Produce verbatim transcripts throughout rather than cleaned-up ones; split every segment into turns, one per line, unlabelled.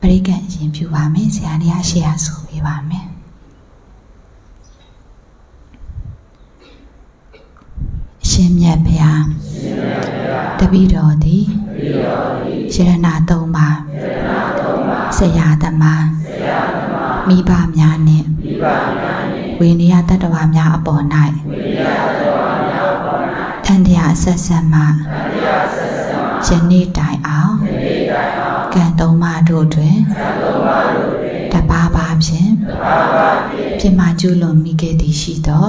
ပရိကံအရင်ပြုပါမယ်ဆရာလေးအရှိရဆိုပေးပါမယ်အရှင်မြတ်ဗျာတပည့်တော်သည်ယရဏသုံးပါးဆရာသမားမိဘများနှင့်ဝိနည်းတတ္တဝါများအပေါ်၌တန်တရားအဆက်ဆက်မှယနေ့တိုင်အောင်ကံသုံးပါးတို့တွင်တပါးပါဖြင့်ပြမကျူးလွန်မိခဲ့သည်ရှိသော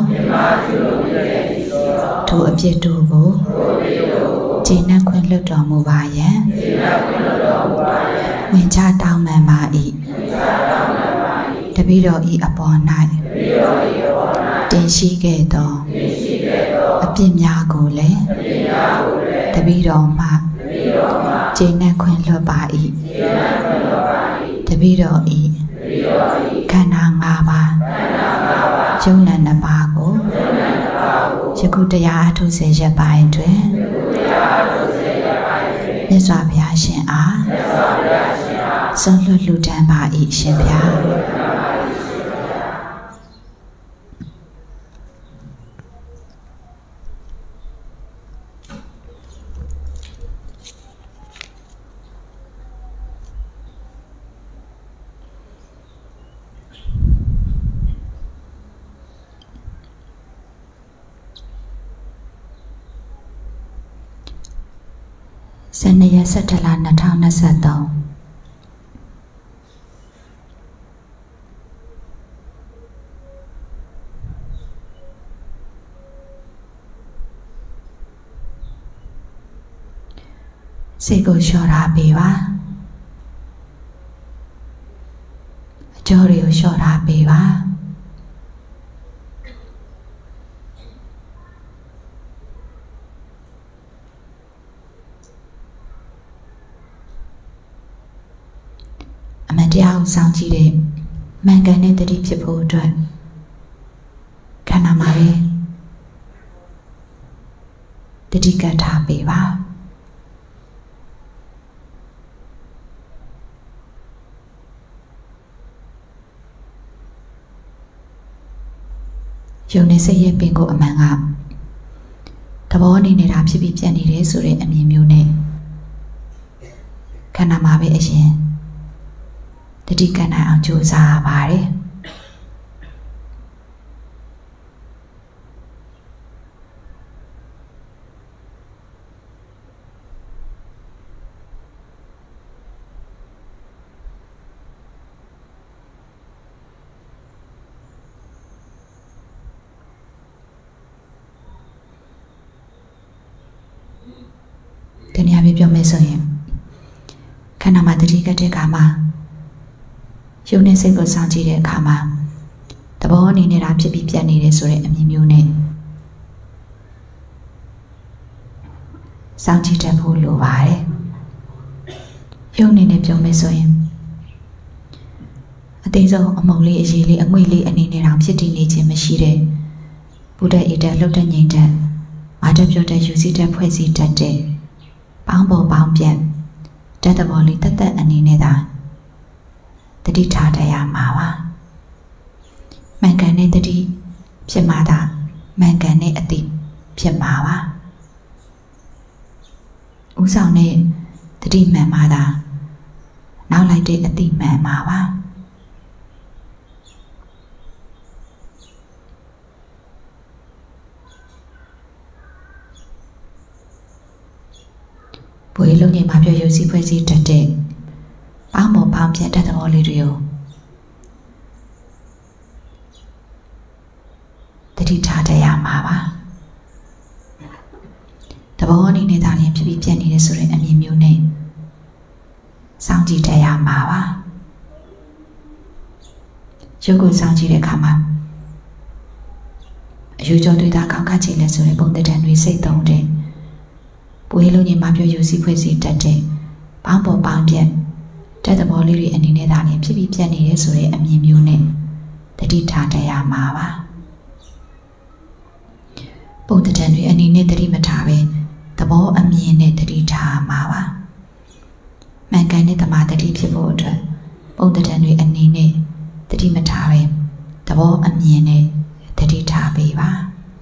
ထိုအပြစ်တို့ကိုကျင့်နှံ့ခွင့်လွတ်တော်မူပါယံဝင်ချတောင်းပန်ပါ၏တပည့်တော်ဤအပေါ်၌တင်ရှိခဲ့သောအပြစ်များကိုလည်းတပည့်တော်မှကျင့်နှံ့ခွင့်လွတ်ပါ၏တပည့်တော်ဤခန္ဓာ၅ပါးယုံနာနှစ်ပါးကိုယခုတရားအထုစေရပိုင်းတွင်မြတ်စွာဘုရားရှင်အားဆုံးလွတ်လူတန်းပါ၏ရှင်ဗျာစနေရက်၁၇လ၂၀၂၃စိတ်ကိုလျှော့ထားပေးပါအကြောတွေကိုလျှော့ထားပေးပါအမှန်တရားကိုစောင့်ကြည့်တဲ့မှန်ကန်တဲ့တတိဖြစ်ဖို့အတွက်ခန္ဓာမှာပဲတတိကထားပေးပါယုံနေစိတ်ရဲ့ပင်ကိုအမှန်ကသဘောအနေနဲ့ဒါဖြစ်ပြီးပြတ်နေတယ်ဆိုတဲ့အမြင်မျိုးနဲ့ခန္ဓာမှာပဲအရင်တတိကနိုင်အောင်ကြိုးစားပါတယ်တနည်းအားဖြင့်ပြောမယ်ဆိုရင်ခန္ဓာမှာတတိကတဲ့အခါမှာယုံနေစိတ်ကိုစောင့်ကြည့်တဲ့အခါမှာသဘောအနေနဲ့ဒါဖြစ်ပြီးပြတ်နေတယ်ဆိုတဲ့အမြင်မျိုးနဲ့စောင့်ကြည့်တတ်ဖို့လိုပါတယ်ယုံနေနဲ့ပြောမယ်ဆိုရင်အသေးဆုံးအမုံလေးအရေးလေးအငွေ့လေးအနေနဲ့တောင်ဖြစ်တည်နေခြင်းမရှိတဲ့ဘုဒ္ဓဧတလှုပ်တဲ့ငြိမ်တဲ့မာတပြောတဲ့ယူစည်းတဲ့ဖွဲ့စည်းတတ်တဲ့ပေါင်းပေါ်ပေါင်းပြတ်တတ်တဲ့ဘောလေးတတ်တဲ့အနေနဲ့သာတတိထားတရားမှာပါမှန်ကန်တဲ့တတိဖြစ်မှာသာမှန်ကန်တဲ့အတိဖြစ်မှာပါဥဆောင်တဲ့တတိမှန်မှာသာနောက်လိုက်တဲ့အတိမှန်မှာပါဘွေလုံးငယ်မှာပြောယူစည်းဖွဲ့စည်းတတ်တဲ့ပေါင်းပေါ်ပေါင်းပြတ်တဲ့သဘောလေးတွေကိုတတိထားတရားမှာပါသဘောအနေနဲ့သာလျှင်ဖြစ်ပြီးပြတ်နေတယ်ဆိုတဲ့အမြင်မျိုးနဲ့စောင့်ကြည့်တရားမှာပါရုပ်ကိုစောင့်ကြည့်တဲ့အခါမှာအယူကျော်တွေ့တာကောင်းကချင်လဲဆိုတဲ့ပုံသဏ္ဍာန်တွေစိတ်သုံးတဲ့ပွေးလုံးကြီးမှာပြောယူစည်းဖွဲ့စည်းတတ်တဲ့ပေါင်းပေါ်ပေါင်းပြတ်တဲ့သဘောလေးတွေအနေနဲ့သာလျှင်ဖြစ်ပြီးပြတ်နေတယ်ဆိုတဲ့အမြင်မျိုးနဲ့တတိထားတရားမှာပါပုံသဏ္ဍာန်တွေအနေနဲ့တတိမထားပဲသဘောအမြင်နဲ့တတိထားမှာပါမှန်ကန်တဲ့သမာဓိဖြစ်ဖို့အတွက်ပုံတံတွေအနေနဲ့တတိမထားပဲသဘောအမြင်နဲ့တတိထားပေးပါ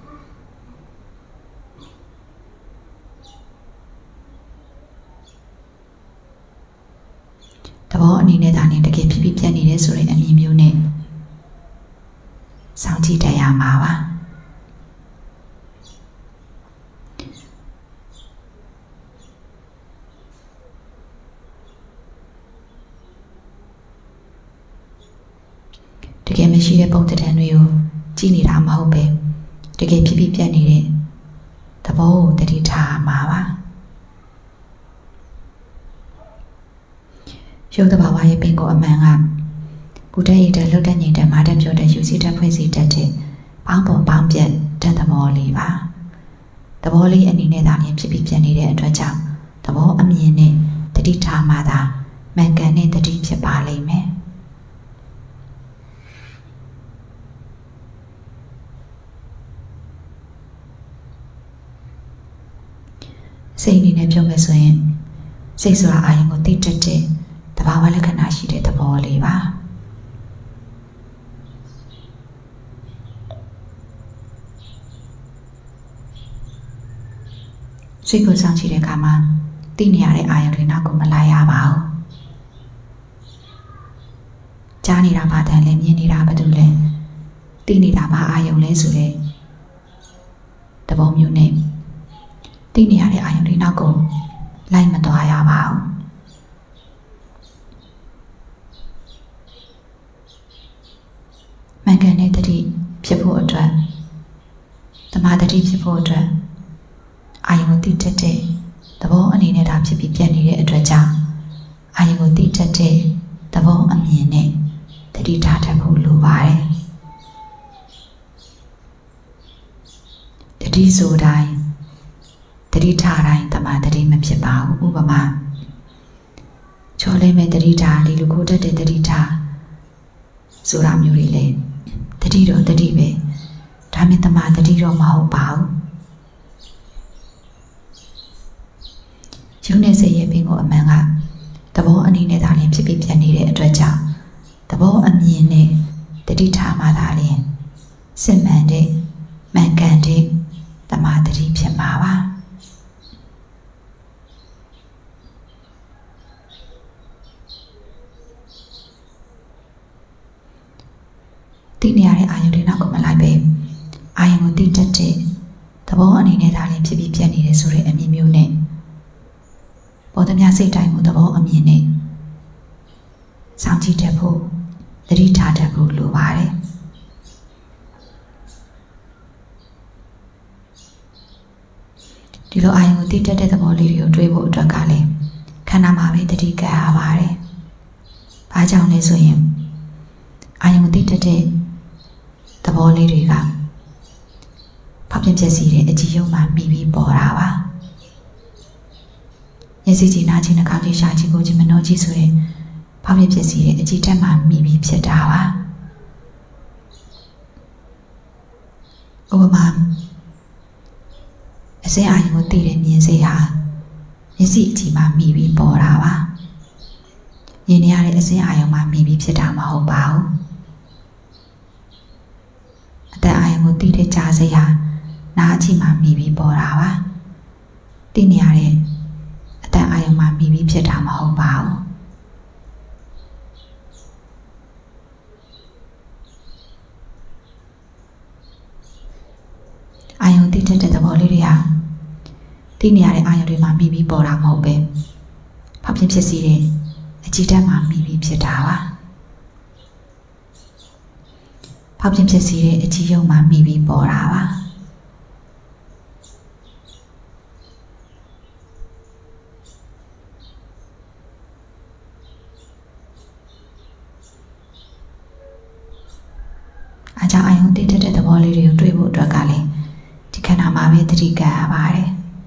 သဘောအနေနဲ့ဒါနဲ့တကယ်ဖြစ်ဖြစ်ပြတ်နေတယ်ဆိုတဲ့အမြင်မျိုးနဲ့စောင့်ကြည့်တတ်ရမှာပါတကယ်မရှိတဲ့ပုံတံတွေကိုကြည့်နေတာမဟုတ်ပဲတကယ်ဖြစ်ဖြစ်ပြတ်နေတဲ့သဘောကိုတတိထားမှာပါရုပ်တဘာဝရဲ့ပင်ကိုအမှန်ကဘုဒ္ဓရဲ့တဲ့လွတ်တဲ့ငြိမ်တဲ့မာတဲ့ပြောတဲ့ယူစီတဲ့ဖွဲ့စီတတ်တဲ့ပေါင်းပေါ်ပေါင်းပြတ်တဲ့သဘောလေးပါသဘောလေးအနေနဲ့သာဖြစ်ဖြစ်ပြတ်နေတဲ့အတွက်ကြောင့်သဘောအမြင်နဲ့တတိထားမှသာမှန်ကန်တဲ့တတိဖြစ်ပါလိမ့်မယ်စိတ်အနေနဲ့ပြောမယ်ဆိုရင်စိတ်ဆိုတာအာရုံကိုသိတတ်တဲ့သဘာဝလက္ခဏာရှိတဲ့သဘောလေးပါစိတ်ကိုစောင့်ကြည့်တဲ့အခါမှာသိနေရတဲ့အာရုံတွေနောက်ကိုမလိုက်ရပါဘူးကြားနေတာဘာတန်လဲမြင်နေတာဘာတူလဲသိနေတာဘာအာရုံလဲဆိုတဲ့သဘောမျိုးနဲ့သိနေရတဲ့အာရုံတွေနောက်ကိုလိုက်မသွားရပါဘူးမှန်ကန်တဲ့တတိဖြစ်ဖို့အတွက်သမာဓိဖြစ်ဖို့အတွက်အာယုံကိုသိတတ်တဲ့သဘောအနေနဲ့ဒါဖြစ်ပြီးပြတ်နေတဲ့အတွက်ကြောင့်အာယုံကိုသိတတ်တဲ့သဘောအမြင်နဲ့တတိထားတတ်ဖို့လိုပါတယ်တတိဆိုတိုင်းတတိထားတိုင်းသမာဓိမဖြစ်ပါဘူးဥပမာချောလဲမဲ့တတိထားဒီလိုကိုတတ်တဲ့တတိထားဆိုတာမျိုးတွေလေတတိတော့တတိပဲဒါမဲ့သမာဓိတော့မဟုတ်ပါဘူးရုပ်နဲ့စိတ်ရဲ့ပင်ကိုအမှန်ကသဘောအနေနဲ့သာလျှင်ဖြစ်ပြီးပြတ်နေတဲ့အတွက်ကြောင့်သဘောအမြင်နဲ့တတိထားမှသာလျှင်စစ်မှန်တဲ့မှန်ကန်တဲ့သမာဓိဖြစ်မှာပါသိနေရတဲ့အာယုန်တွေနောက်ကိုမလိုက်ပဲအာယုန်ကိုသိတတ်တဲ့သဘောအနေနဲ့ဒါလည်းဖြစ်ပြီးပြတ်နေတယ်ဆိုတဲ့အမြင်မျိုးနဲ့ပေါ်သမျှစိတ်တိုင်းကိုသဘောအမြင်နဲ့စောင့်ကြည့်တတ်ဖို့သတိထားတတ်ဖို့လိုပါတယ်ဒီလိုအာယုန်ကိုသိတတ်တဲ့သဘောလေးတွေကိုတွေးဖို့အတွက်ကလည်းခန္ဓာမှာပဲသတိကပ်ရပါတယ်။ဘာကြောင့်လဲဆိုရင်အာယုန်ကိုသိတတ်တဲ့သဘောလေးတွေကဖောက်ပြန်ပြည့်စည်တဲ့အကြည့်ရုံမှာမိပြီးပေါ်တာပါမျက်စိကြည့်နားကြည့်နှာခေါင်းကြည့်ရှားကြည့်ကိုကြည့်မနှောကြည့်ဆိုရင်ဖောက်ပြန်ပြည့်စည်တဲ့အကြည့်တက်မှာမိပြီးဖြစ်တာပါဥပမာအစင်းအာယုံကိုသိတဲ့မြင်စိတ်ဟာမျက်စိအကြည့်မှာမိပြီးပေါ်တာပါမြင်နေရတဲ့အစင်းအာယုံမှာမိပြီးဖြစ်တာမဟုတ်ပါဘူးအတန်အာယုံကိုသိတဲ့ကြားစိတ်ဟာနားအကြည့်မှာမိပြီးပေါ်တာပါသိနေရတဲ့အတန်အာယုံမှာမိပြီးဖြစ်တာမဟုတ်ပါဘူးအာယုံသိတဲ့သဘောလေးတွေဟာသိနေရတဲ့အာယုံတွေမှာမိပြီးပေါ်တာမဟုတ်ပဲဖောက်ပြန်ဖြစ်စီတဲ့အကြည့်တက်မှာမိပြီးဖြစ်တာပါဖောက်ပြန်ဖြစ်စီတဲ့အကြည့်ရုံမှာမိပြီးပေါ်တာပါအကြောင်းအာယုံသိတဲ့သဘောလေးတွေကိုတွေ့ဖို့အတွက်ကလည်းဒီခန္ဓာမှာပဲသတိကပ်ရပါတယ်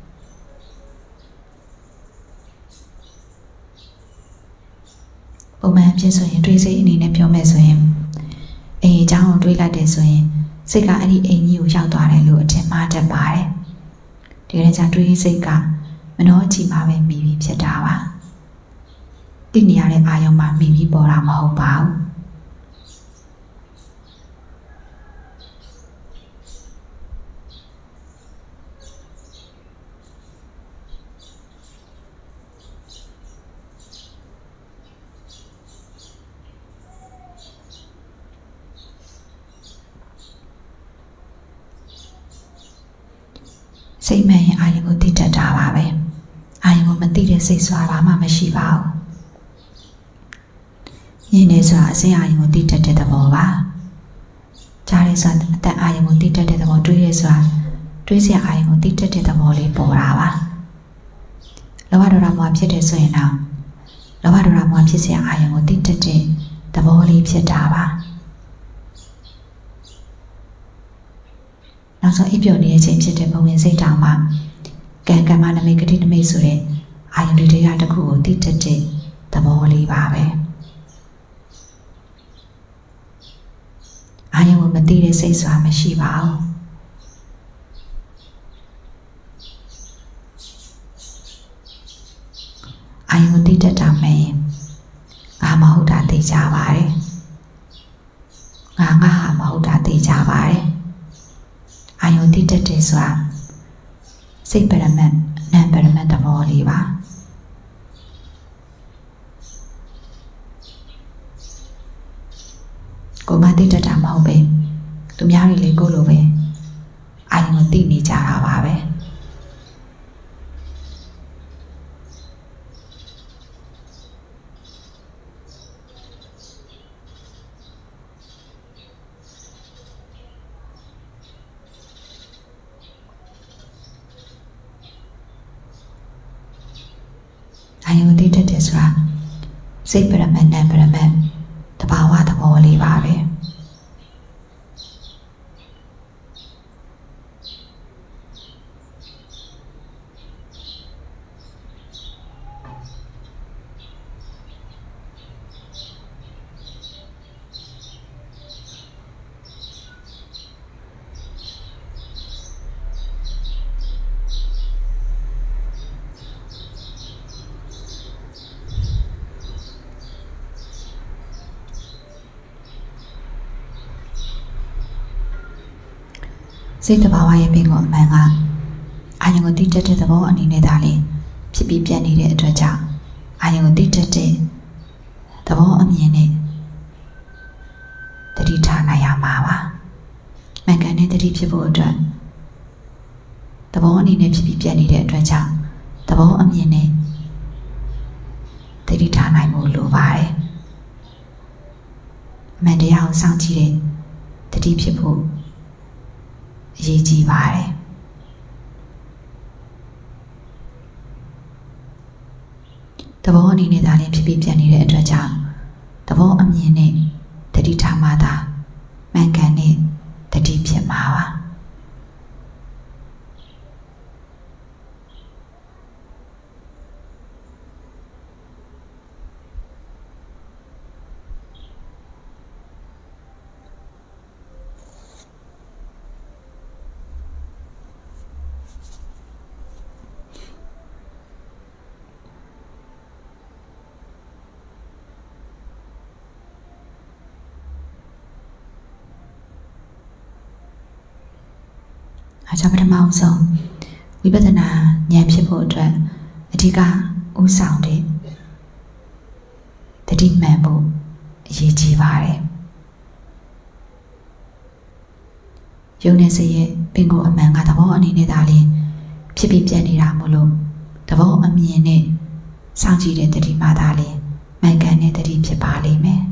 ပုံမှန်ဖြစ်ဆိုရင်တွေးစိတ်အနေနဲ့ပြောမယ်ဆိုရင်အိမ်အကြောင်းကိုတွေးလိုက်တယ်ဆိုရင်စိတ်ကအဲ့ဒီအိမ်ကြီးကိုရောက်သွားတယ်လို့အထင်မှားတတ်ပါတယ်ဒီကနေ့ကျတွေးစိတ်ကမနှောကြည့်မှာပဲမိပြီးဖြစ်တာပါတိနေရတဲ့အာယုံမှာမိပြီးပေါ်တာမဟုတ်ပါဘူးစိတ်မှန်ရင်အာယုံကိုသိတတ်တာပါပဲအာယုံကိုမသိတဲ့စိတ်ဆိုတာဘာမှမရှိပါဘူးညနေဆိုတာအစင်အာယုံကိုသိတတ်တဲ့သဘောပါကြားရဲဆိုတာအသက်အာယုံကိုသိတတ်တဲ့သဘောတွေးရဲဆိုတာတွေးစရာအာယုံကိုသိတတ်တဲ့သဘောလေးပေါ်တာပါလောဘဒေါသမောဟဖြစ်တယ်ဆိုရင်တော့လောဘဒေါသမောဟဖြစ်စရာအာယုံကိုသိတတ်တဲ့သဘောလေးဖြစ်တာပါနောက်ဆုံးအိပ်ပျော်နေတဲ့အချိန်ဖြစ်တဲ့ဘဝင်စိတ်တောင်မှာကံကမ္မနမိတ်ဂတိနမိတ်ဆိုတဲ့အာယုန်တွေတရားတစ်ခုကိုသိတတ်တဲ့သဘောလေးပါပဲအာယုန်ကိုမသိတဲ့စိတ်ဆိုတာမရှိပါဘူးအာယုန်ကိုသိတတ်တာမဲ့ငါမဟုတ်တာသိကြပါတယ်ငါငါဟာမဟုတ်တာသိကြပါတယ်အာယုန်သိတတ်တယ်ဆိုတာစိတ်ပရမတ်နာမ်ပရမတ်သဘောလေးပါကိုမသိတတ်တာမဟုတ်ပဲသူများတွေလည်းကိုလိုပဲအာယုန်ကိုသိနေကြတာပါပဲအာယုန်သိတတ်တယ်ဆိုတာစိတ်ပရမတ်နာမ်ပရမတ်တဘာဝသဘောလေးပါပဲစိတ်တဘာဝရဲ့ပင်ကိုအမှန်ကအာယုံကိုတိတက်တဲ့သဘောအနေနဲ့ဒါလေးဖြစ်ပြီးပြတ်နေတဲ့အတွက်ကြောင့်အာယုံကိုတိတက်တဲ့သဘောအမြင်နဲ့တတိထားနိုင်ရမှာပါမှန်ကန်တဲ့တတိဖြစ်ဖို့အတွက်သဘောအနေနဲ့ဖြစ်ပြီးပြတ်နေတဲ့အတွက်ကြောင့်သဘောအမြင်နဲ့တတိထားနိုင်ဖို့လိုပါတယ်အမှန်တရားကိုစောင့်ကြည့်တဲ့တတိဖြစ်ဖို့အရေးကြီးပါတယ်သဘောအနေနဲ့ဒါလည်းဖြစ်ပြီးပြတ်နေတဲ့အတွက်ကြောင့်သဘောအမြင်နဲ့တတိထားမှသာမှန်ကန်တဲ့တတိဖြစ်မှာပါအကြောင်းပထမအောင်ဆုံးဝိပဿနာဉာဏ်ဖြစ်ဖို့အတွက်အဓိကဥဆောင်တဲ့တတိမှန်ဖို့အရေးကြီးပါတယ်ယုံနေစေရဲ့ပင်ကိုအမှန်ကသဘောအနေနဲ့ဒါလေးဖြစ်ပြီးပြတ်နေတာမို့လို့သဘောအမြင်နဲ့စောင့်ကြည့်တဲ့တတိမှသာလေးမှန်ကန်တဲ့တတိဖြစ်ပါလိမ့်မယ်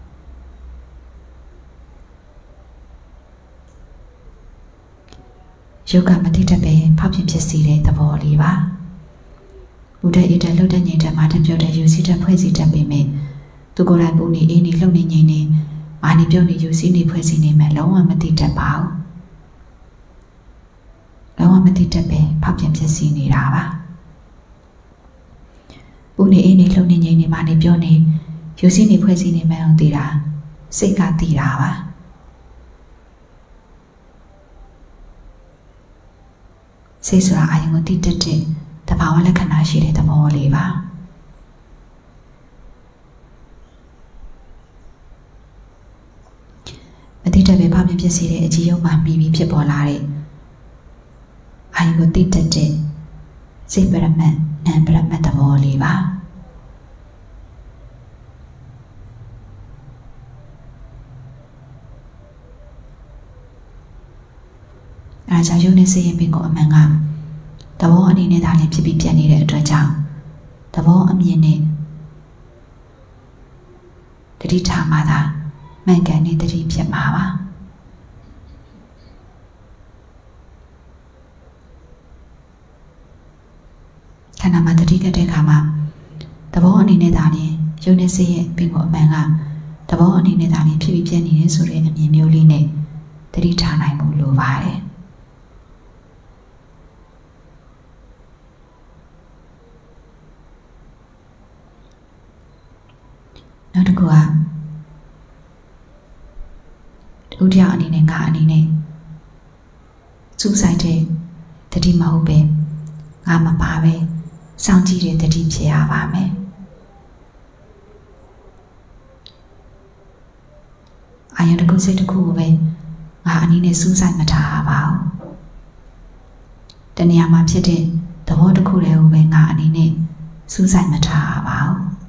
ယောဂမတိတတ်ပဲဖောက်ပြန်ဖြစ်စေတဲ့သဘောလေးပါဘုဒ္ဓဧတလှုပ်တဲ့ငြိမ်တဲ့မာတပြုတ်တဲ့ယူစီတဲ့ဖွဲ့စည်းတတ်ပေမဲ့သူကိုယ်တိုင်ပူနေအေးနေလှုပ်နေငြိမ်နေမာနေပြုတ်နေယူစီနေဖွဲ့စည်းနေမှလုံးဝမတိတတ်ပါဘူးလုံးဝမတိတတ်ပဲဖောက်ပြန်ဖြစ်စေနေတာပါပူနေအေးနေလှုပ်နေငြိမ်နေမာနေပြုတ်နေယူစီနေဖွဲ့စည်းနေမှအောင်သိတာစိတ်ကသိတာပါစိတ်ဆိုတာအာယုံကိုတိတက်တဲ့တဘာဝလက္ခဏာရှိတဲ့သဘောလေးပါတိတက်ပဲဖောက်ပြန်ဖြစ်စေတဲ့အကြည့်ရုံမှမိပြီးဖြစ်ပေါ်လာတဲ့အာယုကိုတိတက်တဲ့စိတ်ပရမတ်နာမ်ပရမတ်သဘောလေးပါအဲကြောင့်ယုံနေစိတ်ရင်ပင်ကိုအမှန်ကသဘောအနေနဲ့သာလည်းဖြစ်ပြီးပြတ်နေတဲ့အတွက်ကြောင့်သဘောအမြင်နဲ့တတိထားမှသာမှန်ကန်တဲ့တတိဖြစ်မှာပါခန္ဓာမှာတတိကတဲ့အခါမှာသဘောအနေနဲ့သာလည်းယုံနေစိတ်ရဲ့ပင်ကိုအမှန်ကသဘောအနေနဲ့သာလည်းဖြစ်ပြီးပြတ်နေတယ်ဆိုတဲ့အမြင်မျိုးလေးနဲ့တတိထားနိုင်ဖို့လိုပါတယ်နောက်တစ်ခုကဒုတိယအနေနဲ့ငါအနေနဲ့စူးစိုက်တဲ့တတိမဟုတ်ပဲငါမပါပဲစောင့်ကြည့်တဲ့တတိဖြစ်ရပါမယ်အာယုတစ်ခုစိတ်တစ်ခုကိုပဲငါအနေနဲ့စူးစိုက်မထားပါဘူးတဏှာမှာဖြစ်တဲ့သဘောတစ်ခုတည်းကိုပဲငါအနေနဲ့စူးစိုက်မထားပါ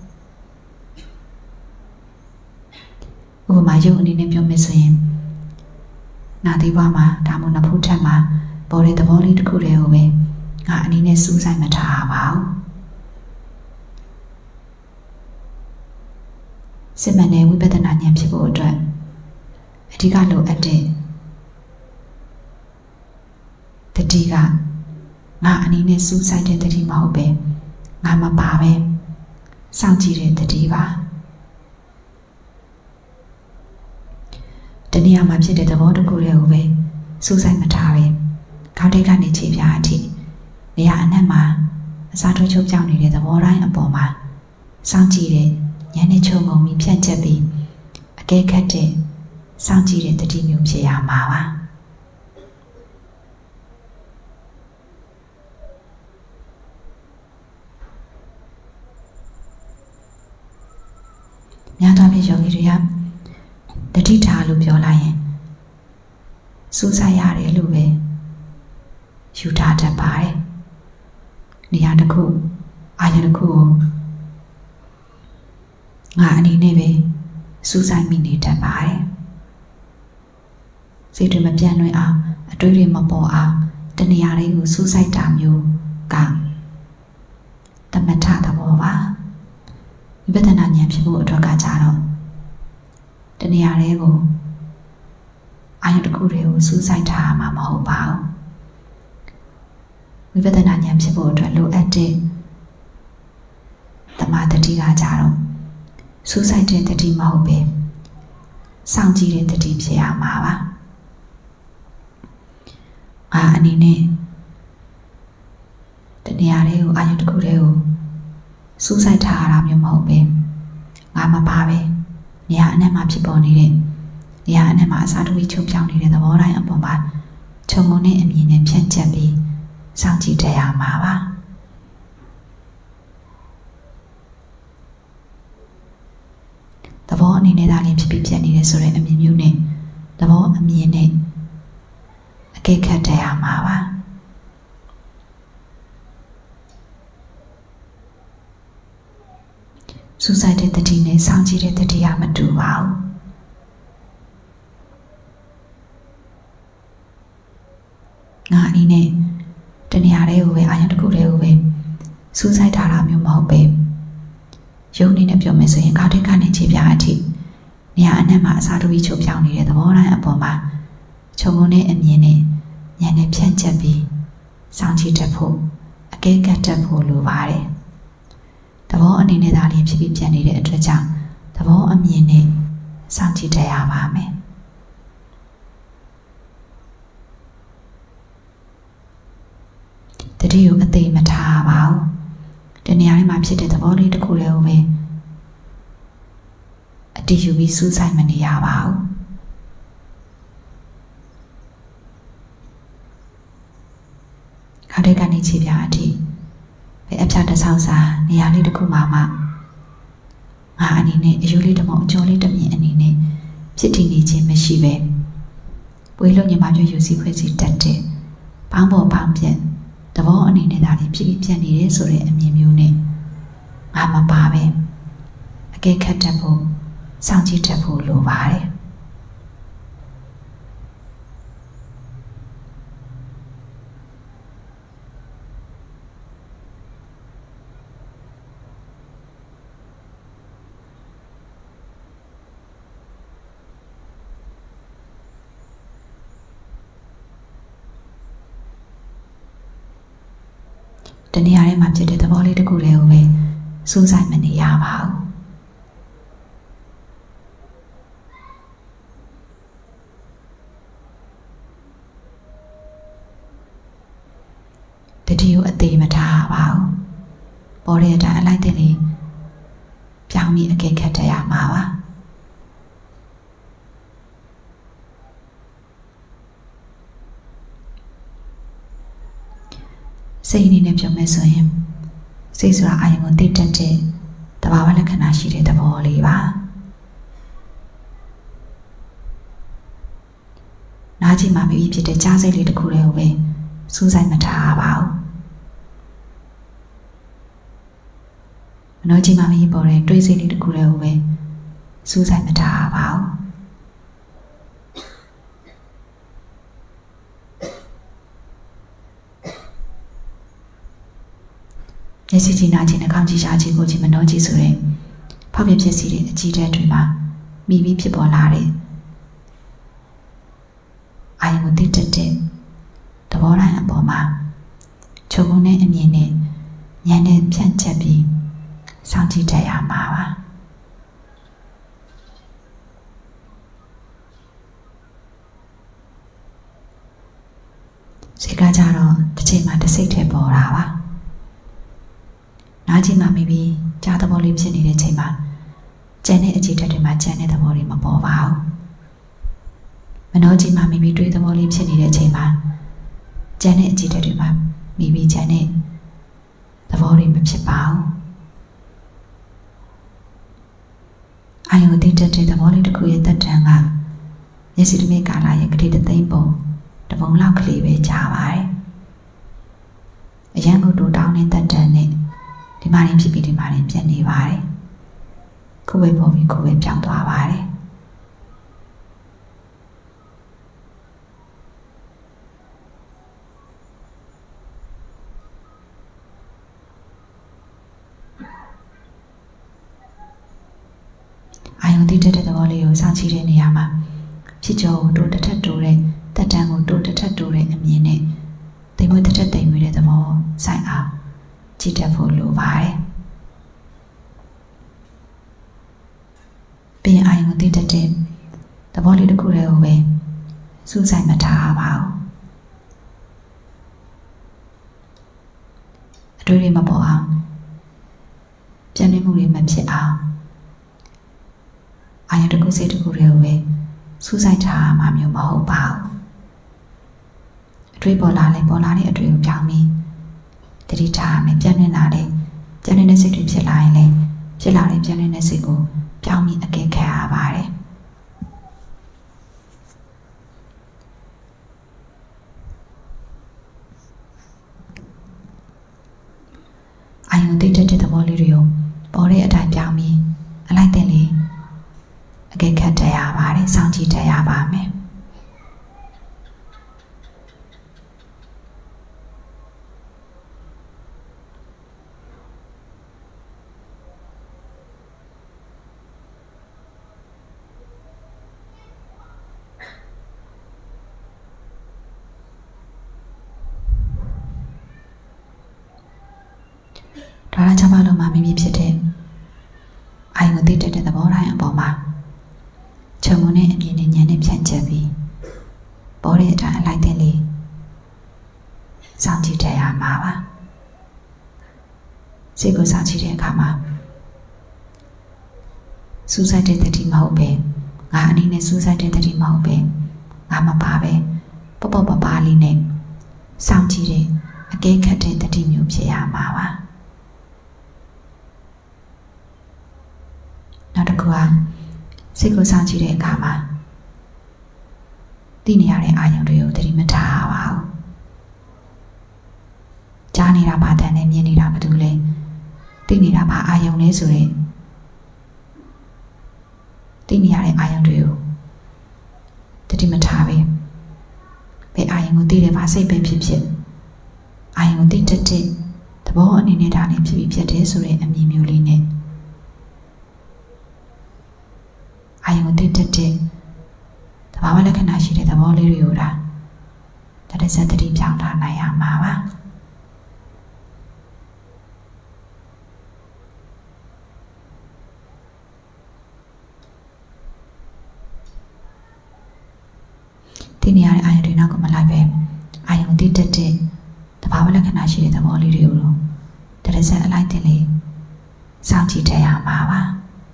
ဘူးဥပမာယုတ်အနေနဲ့ပြောမယ်ဆိုရင်နာသီးဘွားမှာဒါမှမဟုတ်နဖူးထက်မှာပေါ်တဲ့သဘောလေးတစ်ခုတည်းကိုပဲငါအနေနဲ့စူးစိုက်မထားပါဘူးစစ်မှန်တဲ့ဝိပဿနာဉာဏ်ဖြစ်ဖို့အတွက်အဓိကလိုအပ်တဲ့တတိကငါအနေနဲ့စူးစိုက်တဲ့တတိမဟုတ်ပဲငါမပါပဲစောင့်ကြည့်တဲ့တတိပါတနည်းအားမှာဖြစ်တဲ့သဘောတစ်ခုတည်းကိုပဲစူးစိုက်မထားပဲခေါင်းထိပ်ကနေခြေပြားအထိနေရာအနှံ့မှာအစားထိုးချုပ်ပြောင်းနေတဲ့သဘောတိုင်းအပေါ်မှာစောင့်ကြည့်တဲ့ဉာဏ်နဲ့ချုံငုံပြီးဖြန့်ချက်ပြီးအကဲခတ်တဲ့စောင့်ကြည့်တဲ့တတိမျိုးဖြစ်ရမှာပါများသောအားဖြင့်ယောဂီတွေကတတိထားလို့ပြောလိုက်ရင်စူးစိုက်ရတယ်လို့ပဲယူထားတတ်ပါတယ်နေရာတစ်ခုအာရုံတစ်ခုကိုငါအနေနဲ့ပဲစူးစိုက်မိနေတတ်ပါတယ်စိတ်တွေမပြန့်လွင့်အောင်အတွေးတွေမပေါ်အောင်တနေရာလေးကိုစူးစိုက်တာမျိုးကတမထသဘောပါဝိပဿနာဉာဏ်ဖြစ်ဖို့အတွက်ကကြတော့တနေရာလေးကိုအာရုံတစ်ခုတည်းကိုစူးစိုက်ထားမှာမဟုတ်ပါဘူးဝိပဿနာဉာဏ်ဖြစ်ဖို့အတွက်လိုအပ်တဲ့သမာဓိကကြတော့စူးစိုက်တဲ့တတိမဟုတ်ပဲစောင့်ကြည့်တဲ့တတိဖြစ်ရမှာပါငါအနေနဲ့တနေရာလေးကိုအာရုံတစ်ခုတည်းကိုစူးစိုက်ထားရတာမျိုးမဟုတ်ပဲငါမပါပဲနေရာအနှံ့မှာဖြစ်ပေါ်နေတဲ့နေရာအနှံ့မှာအစားထိုးချုပ်ပြောင်းနေတဲ့သဘောတိုင်းအပေါ်မှာခြုံငုံတဲ့အမြင်နဲ့ဖြန့်ချက်ပြီးစောင့်ကြည့်တတ်ရမှာပါသဘောအနေနဲ့သာလျှင်ဖြစ်ပြီးပြတ်နေတယ်ဆိုတဲ့အမြင်မျိုးနဲ့သဘောအမြင်နဲ့အကဲခတ်တတ်ရမှာပါစူးစိုက်တဲ့တတိနဲ့စောင့်ကြည့်တဲ့တတိကမတူပါဘူးငါအနေနဲ့တနေရာလေးကိုပဲအာရုံတစ်ခုတည်းကိုပဲစူးစိုက်ထားတာမျိုးမဟုတ်ပဲယုံနေနဲ့ပြောမယ်ဆိုရင်ခေါင်းထိပ်ကနေခြေပြားအထိနေရာအနှံ့မှာအစားထိုးချုပ်ပြောင်းနေတဲ့သဘောတိုင်းအပေါ်မှာခြုံငုံတဲ့အမြင်နဲ့ဉာဏ်နဲ့ဖြန့်ချက်ပြီးစောင့်ကြည့်တတ်ဖို့အကဲခတ်တတ်ဖို့လိုပါတယ်သဘောအနေနဲ့သာလျှင်ဖြစ်ပြီးပြတ်နေတဲ့အတွက်ကြောင့်သဘောအမြင်နဲ့စောင့်ကြည့်တတ်ရပါမယ်တတိယအသိမထားပါဘူးတနေရာလေးမှာဖြစ်တဲ့သဘောလေးတစ်ခုလေးကိုပဲအတိယူပြီးစူးစိုက်မနေရပါဘူးခါတဲ့ကနေခြေပြားအထိပဲအပြတ်တဆောက်စာနေရာလေးတစ်ခုမှာမှငါအနေနဲ့အယိုးလေးတစ်မောင်အကျော်လေးတစ်မြင်အနေနဲ့ဖြစ်တည်နေခြင်းမရှိပဲပွေးလုံးညီမပြောယူစီဖွဲ့စီတက်တဲ့ဘောင်းပေါ်ဘောင်းပြက်သဘောအနေနဲ့ဒါလေးဖြစ်ပြီးပြက်နေတယ်ဆိုတဲ့အမြင်မျိုးနဲ့ငါမပါပဲအကဲခတ်တတ်ဖို့စောင့်ကြည့်တတ်ဖို့လိုပါတယ်တနေရာထဲမှာဖြစ်တဲ့သဘောလေးတစ်ခုတည်းကိုပဲစူးစိုက်မနေရပါဘူးတတိယအသေးမထားပါဘူးပေါ်တဲ့အတိုင်းအလိုက်တဲ့လေးပြောင်းပြီးအကဲခတ်တရမှာပါစိတ်အနေနဲ့ပြောမယ်ဆိုရင်စိတ်ဆိုတာအာရုံကိုသိတတ်တဲ့သဘာဝလက္ခဏာရှိတဲ့သဘောလေးပါနားကြည့်မှမိဖြစ်တဲ့ကြားစိတ်လေးတစ်ခုတည်းကိုပဲစူးစိုက်မထားပါဘူးမနှောကြည့်မှမိပေါ်တဲ့တွေးစိတ်လေးတစ်ခုတည်းကိုပဲစူးစိုက်မထားပါဘူးမျက်စိကြည့်နာကြည့်နှာခေါင်းကြည့်ရှားကြည့်ကိုကြည့်မနှောကြည့်ဆိုတဲ့ဖောက်ပြဖြစ်စီတဲ့အကြည့်တဲ့တွေမှာမိပြီးဖြစ်ပေါ်လာတဲ့အာယုံကိုသိတတ်တဲ့သဘောတိုင်းအပေါ်မှာချုပ်ကုန်းတဲ့အမြင်နဲ့ဉာဏ်နဲ့ဖြန့်ချက်ပြီးစောင့်ကြည့်တတ်ရမှာပါစိတ်ကကြတော့တစ်ချိန်မှာတစ်စိတ်ထဲပေါ်တာပါနားကြည့်မှမိပြီးကြားသဘောလေးဖြစ်နေတဲ့ချိန်မှာကြံတဲ့အကြည့်တက်တွေမှာကြံတဲ့သဘောတွေမပေါ်ပါဘူးမနှောကြည့်မှမိပြီးတွေးသဘောလေးဖြစ်နေတဲ့ချိန်မှာကြံတဲ့အကြည့်တက်တွေမှာမိပြီးကြံတဲ့သဘောတွေမဖြစ်ပါဘူးအာယုသိတက်တဲ့သဘောလေးတစ်ခုရဲ့တက်တန်ကမျက်စိတစ်မိကာလရဲ့ကတိတသိမ့်ပုံတပုံလောက်ကလေးပဲကြားပါတယ်အရန်ကိုတိုးတောင်းတဲ့တက်တန်နဲ့ဒီမှာရင်ဖြစ်ပြီးဒီမှာရင်ပြတ်နေပါတယ်ခုပဲပေါ်ပြီးခုပဲပြောင်းသွားပါတယ်အာယုံတိတက်တဲ့သဘောလေးကိုစောင့်ကြည့်တဲ့နေရာမှာဖြစ်ကြောတိုးတစ်ထက်တိုးတဲ့တက်တန်းကိုတိုးတစ်ထက်တိုးတဲ့အမြင်နဲ့တိမ်မွေးတစ်ထက်တိမ်မွေးတဲ့သဘောဆိုင်အောင်ကြည့်တတ်ဖို့လိုပါတယ်။ပြင်အာယုံသိတတ်တဲ့သဘောလေးတစ်ခုတည်းကိုပဲစူးစိုက်မထားပါဘူး။အတွေ့အကြုံမပေါ်အောင်ပြန်နေမှုတွေမဖြစ်အောင်အာယုံတစ်ခုစိတ်တစ်ခုတည်းကိုပဲစူးစိုက်ထားမှမျိုးမဟုတ်ပါဘူး။အတွေ့ပေါ်လာလဲပေါ်လာတဲ့အတွေ့ကိုပြောင်းပြီးတတိထားမယ်ပြန်နေလာတယ်ပြန်နေတဲ့စိတ်တွေဖြစ်လာရင်လည်းဖြစ်လာတဲ့ပြန်နေတဲ့စိတ်ကိုပြောင်းပြီးအကဲခတ်ရပါတယ်အာယုံတိတ်တဲ့သဘောလေးတွေကိုပေါ်တဲ့အတိုင်းပြောင်းပြီးအလိုက်တဲ့လေးအကဲခတ်တရပါတယ်စောင့်ကြည့်တရပါမယ်ဒါရချပါလို့မှမိမိဖြစ်တဲ့အာယုံသိတဲ့သဘောတိုင်းအပေါ်မှာခြုံငုံတဲ့အမြင်နဲ့ဉာဏ်နဲ့ဖြန့်ချက်ပြီးပေါ်တဲ့အတိုင်းအလိုက်တဲ့လေးစောင့်ကြည့်တရမှာပါစိတ်ကိုစောင့်ကြည့်တဲ့အခါမှာစူးစိုက်တဲ့တတိမဟုတ်ပဲငါအနေနဲ့စူးစိုက်တဲ့တတိမဟုတ်ပဲငါမပါပဲပေါ့ပေါ့ပါပါလေးနဲ့စောင့်ကြည့်တဲ့အကဲခတ်တဲ့တတိမျိုးဖြစ်ရမှာပါနောက်တစ်ခုကစိတ်ကိုစောင့်ကြည့်တဲ့အခါမှာသိနေရတဲ့အာယုံတွေကိုသတိမထားပါဘူးကြားနေတာဘာတန်နဲ့မြင်နေတာဘာတူလဲသိနေတာဘာအာယုံလဲဆိုရင်သိနေရတဲ့အာယုံတွေကိုသတိမထားပဲဘယ်အာယုံကိုသိတယ်ဘာစိတ်ပဲဖြစ်ဖြစ်အာယုံသိတတ်တဲ့သဘောအနေနဲ့ဒါနဲ့ဖြစ်ပြီးဖြစ်တယ်ဆိုတဲ့အမြင်မျိုးလေးနဲ့အာယုံသိတတ်တဲ့သဘာဝလက္ခဏာရှိတဲ့သဘောလေးတွေကိုဒါတရစက်တတိပြောင်းထားနိုင်ရမှာပါသိနေရတဲ့အာယုံတွေနောက်ကမလိုက်ပဲအာယုံသိတတ်တဲ့သဘာဝလက္ခဏာရှိတဲ့သဘောလေးတွေကိုတရစက်အလိုက်တင်လေးစောင့်ကြည့်တတ်ရမှာပါ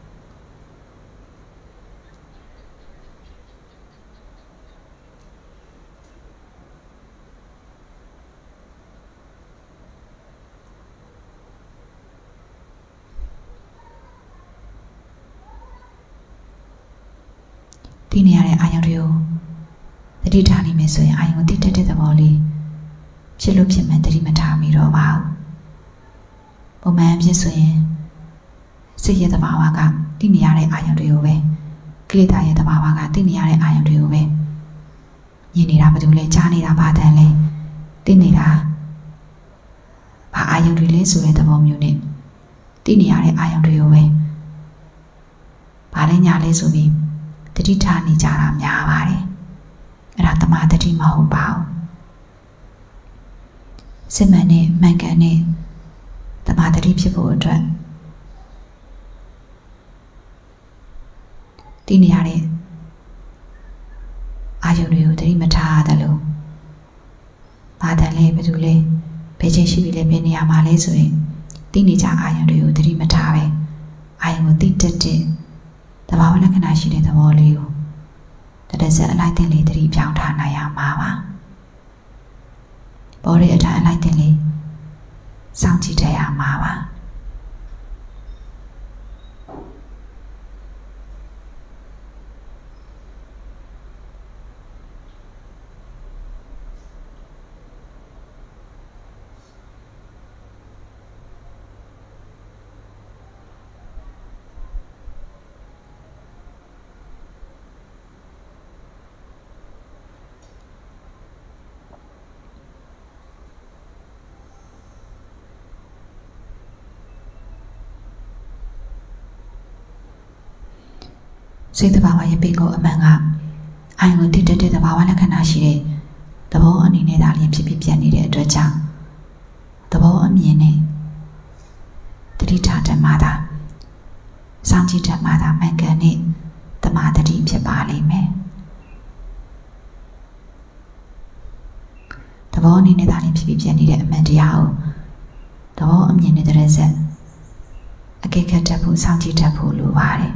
သိနေရတဲ့အာယုံတွေကိုသတိထားနေမယ်ဆိုရင်အာယုံသိတတ်တဲ့သဘောလေးဖြစ်လို့ဖြစ်မှန်သတိမထားမိတော့ပါဘူးပုံမှန်ဖြစ်ဆိုရင်စိတ်ရဲ့သဘာဝကသိနေရတဲ့အာယုံတွေကိုပဲကိလေသာရဲ့သဘာဝကသိနေရတဲ့အာယုံတွေကိုပဲမြင်နေတာဘာလို့လဲကြားနေတာဘာတန်လဲသိနေတာဘာအာယုံတွေလဲဆိုတဲ့သဘောမျိုးနဲ့သိနေရတဲ့အာယုံတွေကိုပဲဘာလဲညာလဲဆိုပြီးတတိထားနေကြတာများပါတယ်အဲ့ဒါတမာတတိမဟုတ်ပါဘူးစစ်မှန်နဲ့မှန်ကန်တဲ့တမာတတိဖြစ်ဖို့အတွက်တည်နေရတဲ့အာယုံတွေကိုတတိမထားရတယ်လို့ဘာတန်လဲဘယ်သူလဲဘယ်ချိန်ရှိပြီလဲဘယ်နေရာမှာလဲဆိုရင်တည်နေကြအာယုံတွေကိုတတိမထားပဲအာယုံကိုသိတတ်တဲ့သဘာဝလက္ခဏာရှိတဲ့သဘောလေးကိုတရစက်အလိုက်တင်လေးသတိပြောင်းထားနိုင်ရမှာပါပေါ်တဲ့အတိုင်းအလိုက်တင်လေးစောင့်ကြည့်တတ်ရမှာပါစိတ်သဘာဝရဲ့ပိတ်ကိုအမှန်ကအာယုံကိုတည်တတ်တဲ့သဘာဝလက္ခဏာရှိတဲ့သဘောအနေနဲ့ဒါလည်းဖြစ်ဖြစ်ပြနေတဲ့အတွက်ကြောင့်သဘောအမြင်နဲ့တတိထားတတ်မှသာစောင့်ကြည့်တတ်မှသာမှန်ကန်တဲ့သမာဓိဖြစ်ပါလိမ့်မယ်သဘောအနေနဲ့ဒါလည်းဖြစ်ဖြစ်ပြနေတဲ့အမှန်တရားကိုသဘောအမြင်နဲ့တရစက်အကဲခတ်တတ်ဖို့စောင့်ကြည့်တတ်ဖို့လိုပါတယ်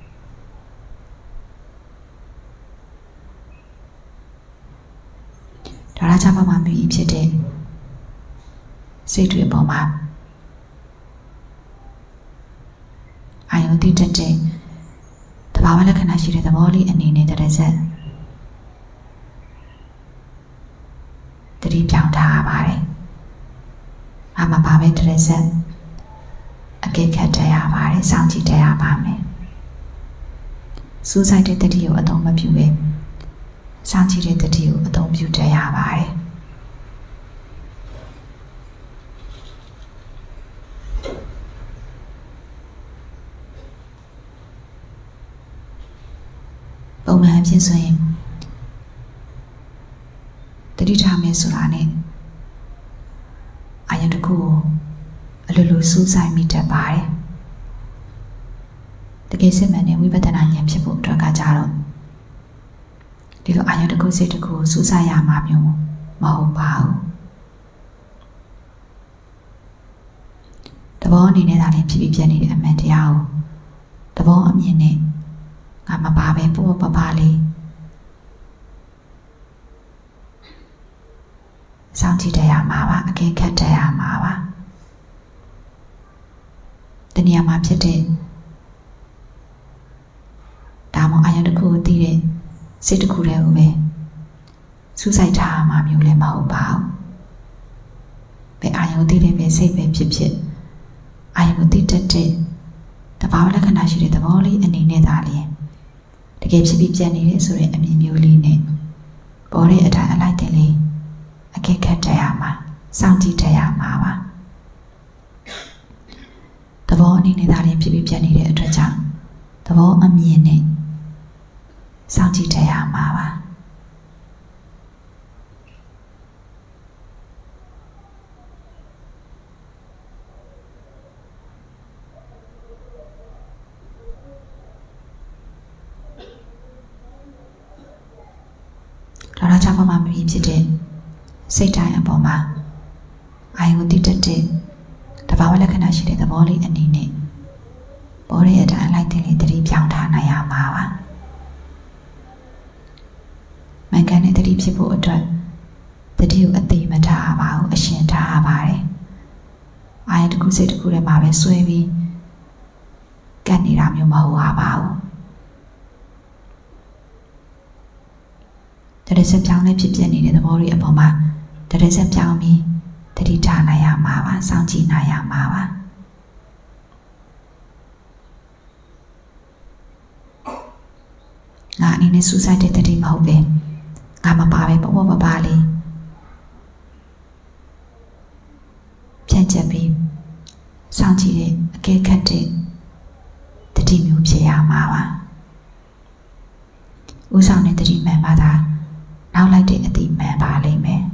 ဒါရကြပါမှမြည်ဖြစ်တဲ့စိတ်တွေပေါ်မှာအာယုံတိတက်တဲ့သဘာဝလက္ခဏာရှိတဲ့သဘောလေးအနေနဲ့တရစက်တတိပြောင်းထားပါတယ်။အမှပါပဲတရစက်အကဲခတ်တရားပါတယ်စောင့်ကြည့်တရားပါမယ်။စူးစိုက်တဲ့တတိကိုအသုံးမပြုပဲစောင့်ကြည့်တဲ့တတိကိုအသုံးပြုတတ်ရပါတယ်ပုံမှန်ဖြစ်ဆိုရင်တတိထားမယ်ဆိုတာနဲ့အာယုံတစ်ခုကိုအလိုလိုစူးစိုက်မိတတ်ပါတယ်တကယ်စစ်မှန်တဲ့ဝိပဿနာဉာဏ်ဖြစ်ဖို့အတွက်ကကြတော့ဒီလိုအာယုံတစ်ခုစိတ်တစ်ခုကိုစူးစိုက်ရမှာမျိုးမဟုတ်ပါဘူးတဘောအနေနဲ့ဒါလည်းဖြစ်ပြီးပြနေတဲ့အမှန်တရားကိုတဘောအမြင်နဲ့ငါမပါပဲပို့ပပလေးစောင့်ကြည့်တတ်ရမှာပါအကဲခတ်တတ်ရမှာပါတနည်းအားဖြင့်ဖြစ်တဲ့ဒါမှအာယုံတစ်ခုကိုသိတဲ့စိတ်တစ်ခုတည်းကိုပဲစူးစိုက်ထားမှမျိုးလည်းမဟုတ်ပါဘူးဘယ်အာယုံတည်တဲ့ပဲစိတ်ပဲဖြစ်ဖြစ်အာယုံတည်တတ်တဲ့တဘာဝလက္ခဏာရှိတဲ့သဘောလေးအနေနဲ့သာလျှင်တကယ်ဖြစ်ပြီးပြတ်နေတဲ့ဆိုတဲ့အမြင်မျိုးလေးနဲ့ပေါ်တဲ့အတိုင်းအလိုက်တဲ့လေးအကဲခတ်တရမှာစောင့်ကြည့်တရမှာပါသဘောအနေနဲ့သာလျှင်ဖြစ်ပြီးပြတ်နေတဲ့အတွက်ကြောင့်သဘောအမြင်နဲ့စောင့်ကြည့်တရမှာပါဒါတော့ကြောင့်မှမပြီးဖြစ်တဲ့စိတ်တိုင်းအပေါ်မှာအာယုံတည်တတ်တဲ့တဘာဝလက္ခဏာရှိတဲ့သဘောလေးအနေနဲ့ပေါ်တဲ့အတိုင်းလိုက်တဲ့လေးတတိပြောင်းထားနိုင်ရမှာပါမန်ကန်တဲ့တတိဖြစ်ဖို့အတွက်တတိကိုအတိမထားပါဘူးအရှင်ထားပါတယ်အာယုံတစ်ခုစိတ်တစ်ခုထဲမှာပဲဆွဲပြီးကတ်နေတာမျိုးမဟုတ်ပါဘူးတရစပြောင်းနဲ့ဖြစ်ပြနေတဲ့သဘောတွေအပေါ်မှာတရစပြောင်းပြီးတတိထားနိုင်ရမှာပါစောင့်ကြည့်နိုင်ရမှာပါငါအနေနဲ့စူးစိုက်တဲ့တတိမဟုတ်ပဲငါမပါပဲပေါ့ပေါ့ပါပါလေးဖြန့်ချက်ပြီးစောင့်ကြည့်တဲ့အကဲခတ်တဲ့တတိမျိုးဖြစ်ရမှာပါဥဆောင်တဲ့တတိမှန်ပါတာနောက်လိုက်တဲ့အတိမှန်ပါလိမ့်မယ်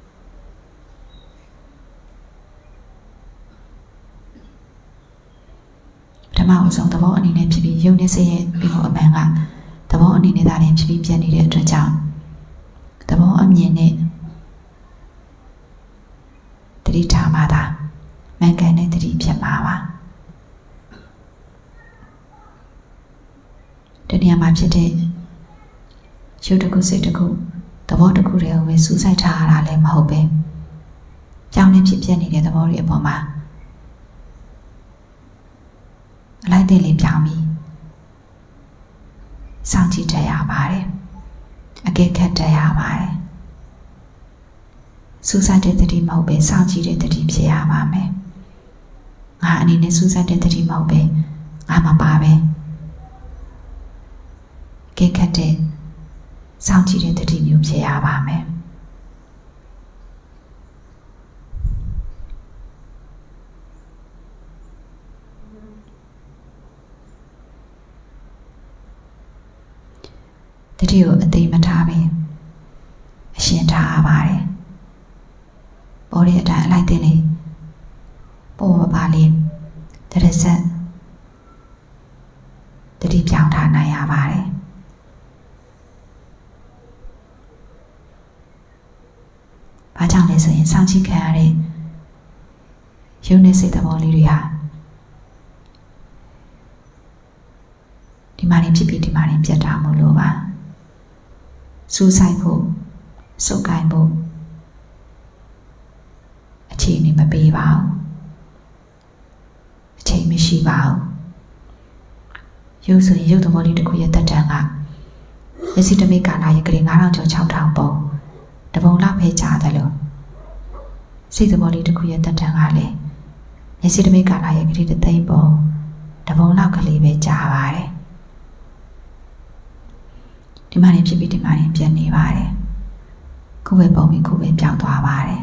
ပထမအဆုံးသဘောအနေနဲ့ဖြစ်ပြီးယုံနေစေရဲ့ပြီးတော့အမှန်ကသဘောအနေနဲ့သာလျှင်ဖြစ်ပြီးပြတ်နေတဲ့အတွက်ကြောင့်သဘောအမြင်နဲ့တတိထားမှသာမှန်ကန်တဲ့တတိဖြစ်မှာပါတနည်းမှာဖြစ်တဲ့ရုပ်တစ်ခုစိတ်တစ်ခုသဘောတစ်ခုတည်းကိုပဲစူးစိုက်ထားရတာလည်းမဟုတ်ပဲကြောင်းနဲ့ဖြစ်ပြနေတဲ့သဘောတွေအပေါ်မှာအလိုက်တဲ့လေးပြောင်းပြီးစောင့်ကြည့်တတ်ရပါတယ်အကဲခတ်တတ်ရပါတယ်စူးစိုက်တဲ့တတိမဟုတ်ပဲစောင့်ကြည့်တဲ့တတိဖြစ်ရပါမယ်ငါအနေနဲ့စူးစိုက်တဲ့တတိမဟုတ်ပဲငါမပါပဲအကဲခတ်တဲ့စောင့်ကြည့်တဲ့တတိမျိုးဖြစ်ရပါမယ်တတိကိုအသိမထားပဲအရှင်ထားရပါတယ်ပေါ်တဲ့အတိုင်းအလိုက်တဲ့လေးပေါ်ပါပါလေးတရစက်တတိပြောင်းထားနိုင်ရပါတယ်ဘာကြောင့်လဲဆိုရင်စောင့်ကြည့်ခံရတဲ့ရုပ်နဲ့စိတ်သဘောလေးတွေဟာဒီမှာနေဖြစ်ပြီးဒီမှာနေပြတ်တာမို့လို့ပါစူးစိုက်ဖို့စုပ်ကိုင်းဖို့အခြေအနေမပေးပါဘူးအချိန်မရှိပါဘူးရုပ်ဆိုရင်ရုပ်သဘောလေးတစ်ခုရဲ့တက်တန်းကလက်ရှိတမိကာလာရဲ့ကလေးငါးထောင်ကျော်ခြောက်ထောင်ပုံတပုံလောက်ပဲကြားတယ်လို့စိတ်သဘောလေးတစ်ခုရဲ့တက်တန်းကလည်းလက်ရှိတမိကာလာရဲ့ကလေးတစ်သိန်းပုံတပုံလောက်ကလေးပဲကြားပါတယ်ဒီမှာနေဖြစ်ပြီးဒီမှာနေပြန်နေပါတယ်ခုပဲပုံပြီးခုပဲပြောင်းသွားပါတယ်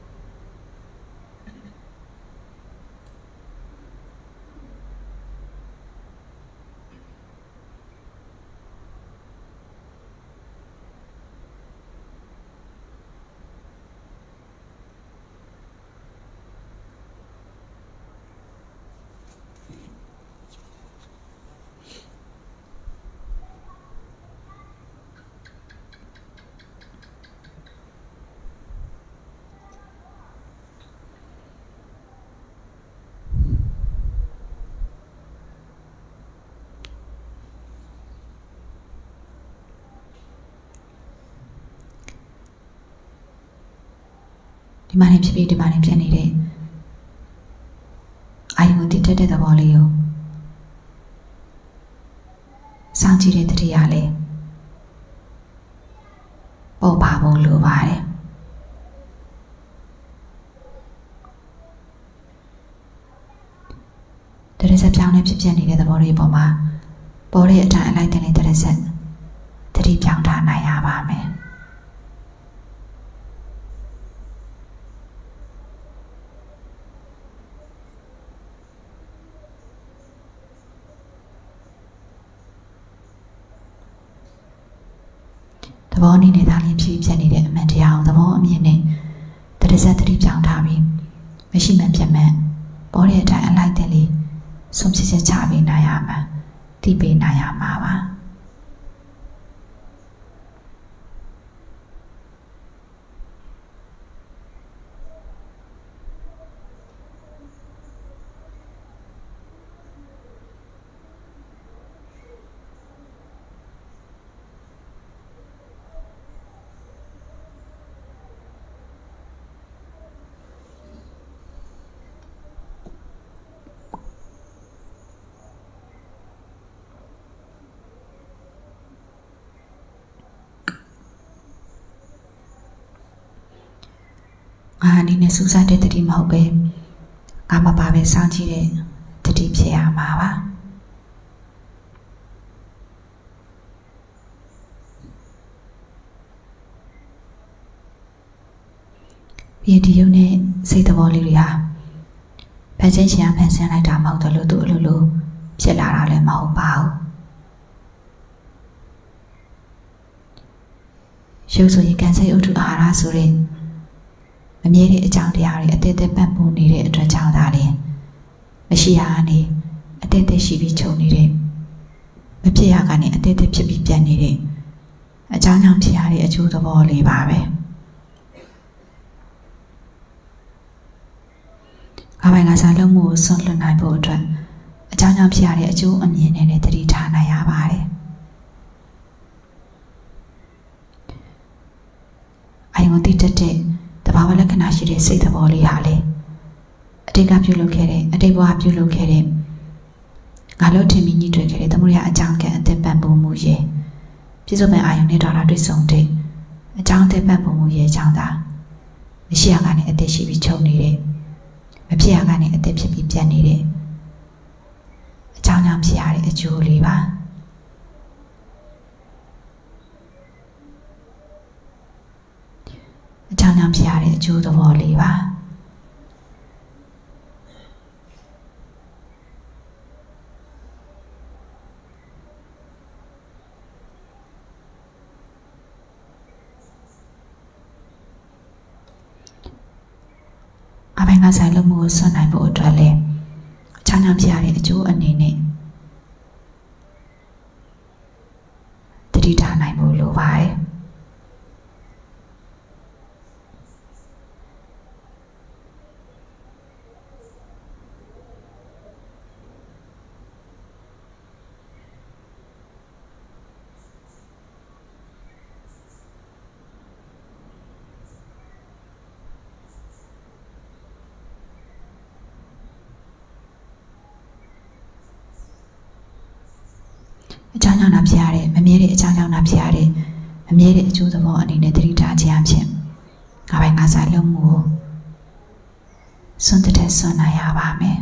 ဒီမှာနေဖြစ်ပြီးဒီမှာနေပြန်နေတဲ့အာယုံတည်တတ်တဲ့သဘောလေးကိုစောင့်ကြည့်တဲ့တတိယလေးပေါ်ပါဖို့ဖြစ်ဖြစ်နေတဲ့သဘောတွေပေါ်မှာပေါ်တဲ့အတိုင်းအလိုက်တင်နေတဲ့ဆက်တတိပြောင်းထားနိုင်ရပါမယ်သဘောအနေနဲ့ဒါလေးဖြစ်ဖြစ်နေတဲ့အမှန်တရားကိုသဘောအမြင်နဲ့တရဆက်တတိပြောင်းထားပြီးမရှိမှပြတ်မှန်ပေါ်တဲ့အတိုင်းအလိုက်တင်လေးဆုံးဖြတ်ချက်ချပေးနိုင်ရမှာသိပေးနိုင်ရမှာပါငါအနေနဲ့စူးစမ်းတဲ့တတိမဟုတ်ပဲငါမပါပဲစောင့်ကြည့်တဲ့တတိဖြစ်ရမှာပါပြီးဒီယုံနဲ့စိတ်သဘောလေးတွေဟာဖန်ဆင်းရှင်ကဖန်ဆင်းလိုက်တာမဟုတ်တယ်လို့သူအလိုလိုဖြစ်လာတာလည်းမဟုတ်ပါဘူးရုပ်ဆိုရင်ကံစိတ်ဥထုအာဟာရဆိုတဲ့မမြဲတဲ့အကြောင်းတရားတွေအသေးသေးပတ်ပူနေတဲ့အတွက်ကြောင့်ဒါလည်းမရှိရကနေအသေးသေးရှိပြီးချုပ်နေတဲ့မဖြစ်ရကနေအသေးသေးဖြစ်ပြီးပြတ်နေတဲ့အကြောင်းကြောင့်ဖြစ်ရတဲ့အကျိုးသဘောလေးပါပဲ။ဘာမှငါစားလုံးမှုကိုဆွန့်လွတ်နိုင်ဖို့အတွက်အကြောင်းကြောင့်ဖြစ်ရတဲ့အကျိုးအမြင်နဲ့လည်းသတိထားနိုင်ရပါတယ်။အယုံတိတက်တဲ့တဘာဝလက္ခဏာရှိတဲ့စိတ်သဘောလေးဟာလေအတိတ်ကပြုလုပ်ခဲ့တဲ့အတိတ်ဘဝပြုလုပ်ခဲ့တဲ့ငါလို့ထင်ပြီးညှိတွေ့ခဲ့တဲ့သမုဒယအကြောင်းကံအသက်ပံ့ပိုးမှုရဲ့ပြည့်စုံမဲ့အာယုန်နဲ့တော်လာတွေ့ဆုံတဲ့အကြောင်းအသက်ပံ့ပိုးမှုရဲ့အကြောင်းသာမရှိရကနေအသက်ရှိပြီးချုပ်နေတဲ့မဖြစ်ရကနေအသက်ဖြစ်ပြီးပြတ်နေတဲ့အကြောင်းကြောင့်ဖြစ်ရတဲ့အကျိုးလေးပါအကြောင်းကြောင့်ဖြစ်ရတဲ့အကျိုးသဘောလေးပါအဘိုင်ကဆိုင်လို့မှုကိုဆွနိုင်ဖို့အတွက်လဲအကြောင်းကြောင့်ဖြစ်ရတဲ့အကျိုးအနေနဲ့တတိထားနိုင်ဖို့လိုပါတယ်အကြောင်းကြောင့်နာဖြစ်ရတဲ့မမြဲတဲ့အကြောင်းကြောင့်နာဖြစ်ရတဲ့မမြဲတဲ့အကျိုးသဘောအနေနဲ့တတိထားခြင်းအဖြစ်ငါပိုင်ငါဆိုင်လုံးမှုကိုစွန့်တဲ့စွန့်နိုင်ရပါမယ်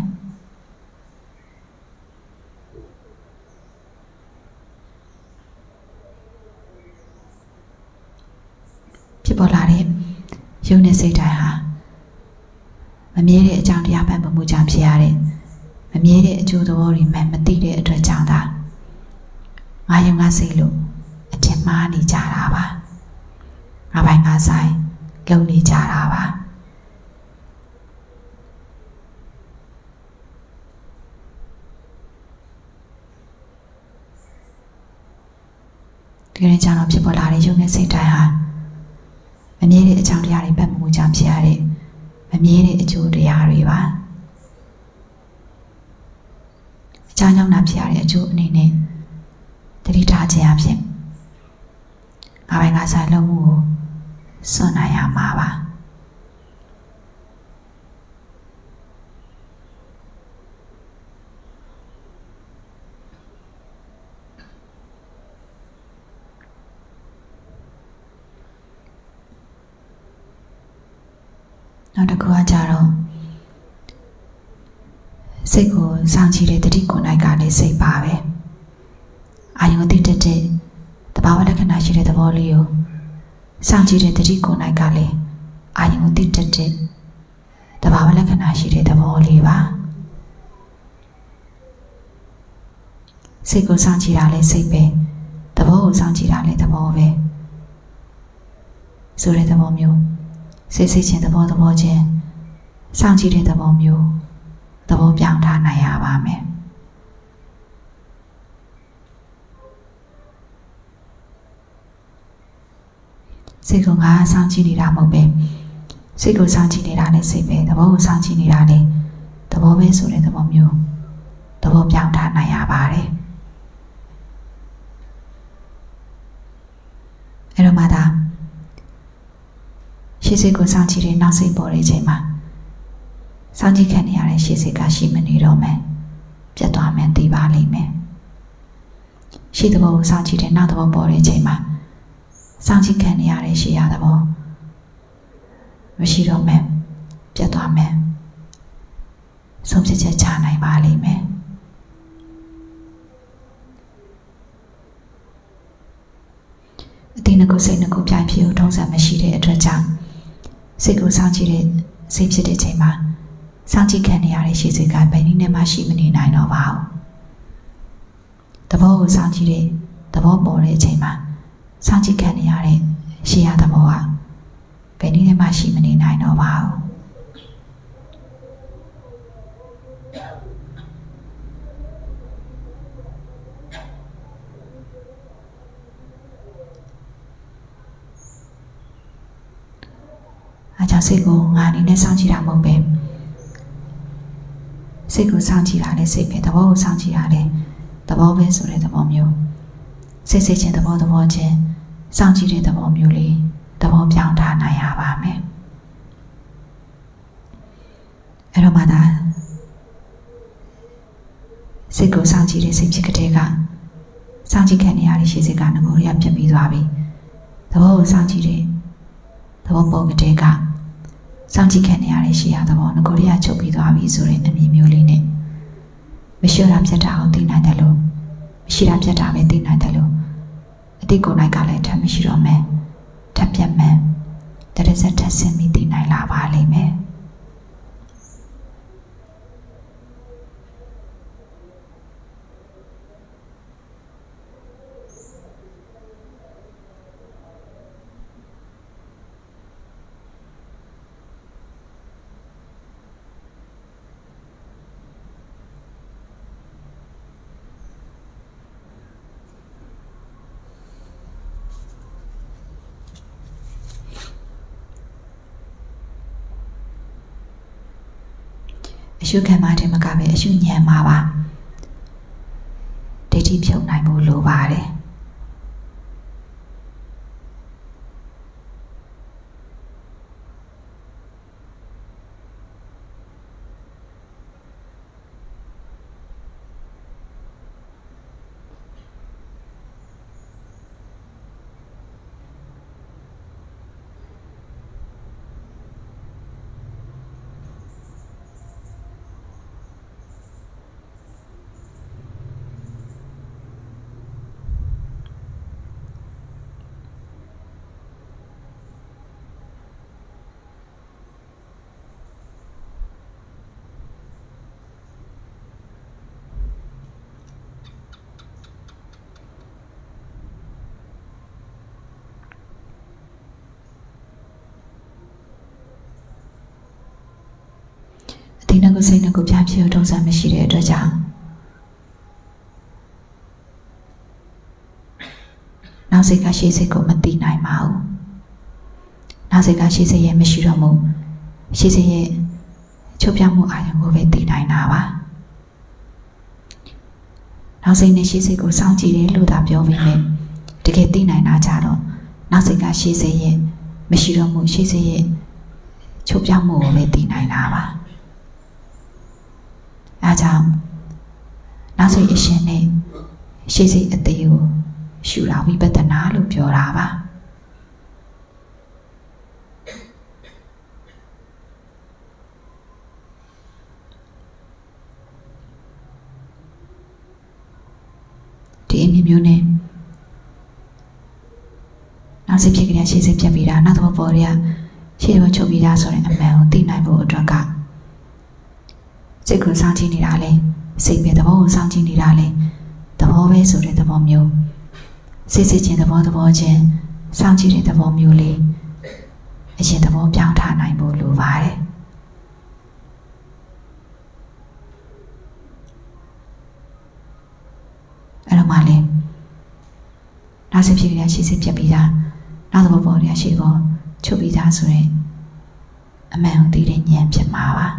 ဖြစ်ပေါ်လာတဲ့ယုံနဲ့စိတ်တိုင်းဟာမမြဲတဲ့အကြောင်းတရားပံ့ပိုးမှုကြောင့်ဖြစ်ရတဲ့မမြဲတဲ့အကျိုးသဘောတွေမှမသိတဲ့အတွက်ကြောင့်သာငါယုံငါစိတ်လို့အထင်မှားနေကြတာပါငါပိုင်ငါဆိုင်လုံနေကြတာပါဒီကနေ့ကြောင့်ဖြစ်ပေါ်လာတဲ့ယုံနဲ့စိတ်တိုင်းဟာမမြဲတဲ့အကြောင်းတရားတွေပတ်မှုကြောင့်ဖြစ်ရတဲ့မမြဲတဲ့အကျိုးတရားတွေပါအကြောင်းကြောင့်နာဖြစ်ရတဲ့အကျိုးအနေနဲ့တတိထားခြင်းအဖြစ်ငါပိုင်ငါဆိုင်လုံးမှုကိုစွန့်နိုင်ရမှာပါနောက်တစ်ခုကကြတော့စစိတ်ကိုစောင့်ကြည့်တဲ့တတိကိုနိုင်ကလည်းစိတ်ပါပဲအာယုံတိတက်တဲ့တဘာဝလက္ခဏာရှိတဲ့သဘောလေးကိုစောင့်ကြည့်တဲ့တတိကိုနိုင်ကလည်းအာယုံတိတက်တဲ့တဘာဝလက္ခဏာရှိတဲ့သဘောလေးပါစိတ်ကိုစောင့်ကြည့်တာလည်းစိတ်ပဲသဘောကိုစောင့်ကြည့်တာလည်းသဘောပဲဆိုတဲ့သဘောမျိုးစိတ်စိတ်ချင်းသဘောသဘောချင်းစောင့်ကြည့်တဲ့သဘောမျိုးသဘောပြောင်းထားနိုင်ရပါမယ်စိတ်ကငါစောင့်ကြည့်နေတာမဟုတ်ပဲစိတ်ကိုစောင့်ကြည့်နေတာလည်းစိတ်ပဲသဘောကိုစောင့်ကြည့်နေတာလည်းသဘောပဲဆိုတဲ့သဘောမျိုးသဘောပြောင်းထားနိုင်ရပါတယ်အဲ့တော့မှသာရှေ့စိတ်ကိုစောင့်ကြည့်တဲ့နောက်စိတ်ပေါ်တဲ့အချိန်မှာစောင့်ကြည့်ခံနေရတဲ့ရှေ့စိတ်ကရှိမနေတော့မယ်ပြတ်သွားမယ်သိပါလိမ့်မယ်ရှေ့သဘောကိုစောင့်ကြည့်တဲ့နောက်သဘောပေါ်တဲ့အချိန်မှာစောင့်ကြည့်ခံနေရတဲ့ရှေ့ရသဘောမရှိတော့မယ်ပြတ်သွားမယ်ဆုံးဖြတ်ချက်ချနိုင်ပါလိမ့်မယ်အတင်းငကုစိတ်ငကုပြိုင်ဖြစ်ကိုထုံးစံမရှိတဲ့အတွက်ကြောင့်စိတ်ကိုစောင့်ကြည့်တဲ့စိတ်ဖြစ်တဲ့ချိန်မှာစောင့်ကြည့်ခံနေရတဲ့ရှေ့စိတ်ကဘယ်နည်းနဲ့မှရှိမနေနိုင်တော့ပါဘူးသဘောကိုစောင့်ကြည့်တဲ့သဘောပေါ်တဲ့အချိန်မှာစောင့်ကြည့်ခံနေရတဲ့ရှေ့ရသဘောကဘယ်နည်းနဲ့မှရှိမနေနိုင်တော့ပါဘူးအားကြောင့်စိတ်ကိုငါအနေနဲ့စောင့်ကြည့်တာမဟုတ်ပဲစိတ်ကိုစောင့်ကြည့်တာလည်းစိတ်ပဲသဘောကိုစောင့်ကြည့်တာလည်းသဘောပဲဆိုတဲ့သဘောမျိုးစိတ်စိတ်ချင်းသဘောသဘောချင်းစောင့်ကြည့်တဲ့သဘောမျိုးလေးသဘောပြောင်းထားနိုင်ရပါမယ်အဲ့တော့မှသာစိတ်ကိုစောင့်ကြည့်တဲ့စိတ်ဖြစ်တဲ့ကစောင့်ကြည့်ခံနေရတဲ့ရှေ့စိတ်ကငကိုရပြတ်ပြီးသွားပြီသဘောကိုစောင့်ကြည့်တဲ့သဘောပေါ်တဲ့ကစောင့်ကြည့်ခံနေရတဲ့ရှေ့ရသဘောငကိုရချုပ်ပြီးသွားပြီဆိုတဲ့အမြင်မျိုးလေးနဲ့မရှိတာပြတ်တာအောင်သိနိုင်တယ်လို့မရှိတာပြတ်တာပဲသိနိုင်တယ်လို့အတိတ်ကိုယ်နိုင်ကလည်းထပ်မရှိတော့မယ်ထပ်ပြတ်မယ်တရစက်ထပ်ဆင်းပြီးသိနိုင်လာပါလိမ့်မယ်အရှုခံမှတဲ့မကပဲအရှုညံမှာပါဒိဋ္ဌိဖြုတ်နိုင်ဖို့လိုပါတယ်ဒီနကုစိတ်နကုပြဖြစ်ထုံးစံမရှိတဲ့အတွက်ကြောင့်နောက်စိတ်ကရှေ့စိတ်ကိုမသိနိုင်ပါဘူးနောက်စိတ်ကရှေ့စိတ်ရဲ့မရှိတော့မှုရှေ့စိတ်ရဲ့ချုပ်ပြမှုအာရုံကိုပဲသိနိုင်တာပါနောက်စိတ်နဲ့ရှေ့စိတ်ကိုစောင့်ကြည့်တယ်လို့သာပြောပြီးမြဲတကယ်သိနိုင်တာကြတော့နောက်စိတ်ကရှေ့စိတ်ရဲ့မရှိတော့မှုရှေ့စိတ်ရဲ့ချုပ်ပြမှုကိုပဲသိနိုင်တာပါအဲကြောင့်နောက်စိတ်အရှင်နဲ့ရှေ့စိတ်အသေးကိုရှုတာဝိပဿနာလို့ပြောတာပါမျိုးနဲ့နောက်စိတ်ဖြစ်ကြတဲ့ရှေ့စိတ်ပြတ်ပြီးတာနောက်တော့ပေါ်ရရှေ့တော့ချုပ်ပြီးတာဆိုရင်အမှန်ကိုသိနိုင်ဖို့အတွက်ကစိတ်ကိုစောင့်ကြည့်နေတာလေစိတ်ပဲသဘောကိုစောင့်ကြည့်နေတာလေသဘောပဲဆိုတဲ့သဘောမျိုးစိတ်စိတ်ချင်းသဘောသဘောချင်းစောင့်ကြည့်တဲ့သဘောမျိုးလေးအရင်သဘောပြောင်းထားနိုင်ဖို့လိုပါတယ်အဲ့တော့မှလေနောက်စိတ်ဖြစ်ကြတဲ့ရှေ့စိတ်ပြတ်ပြီးတာနောက်တော့ပေါ်ရရှေ့ပေါ်ချုပ်ပြီးသားဆိုရင်အမှန်ကိုသိတဲ့ဉာဏ်ဖြစ်မှာပါ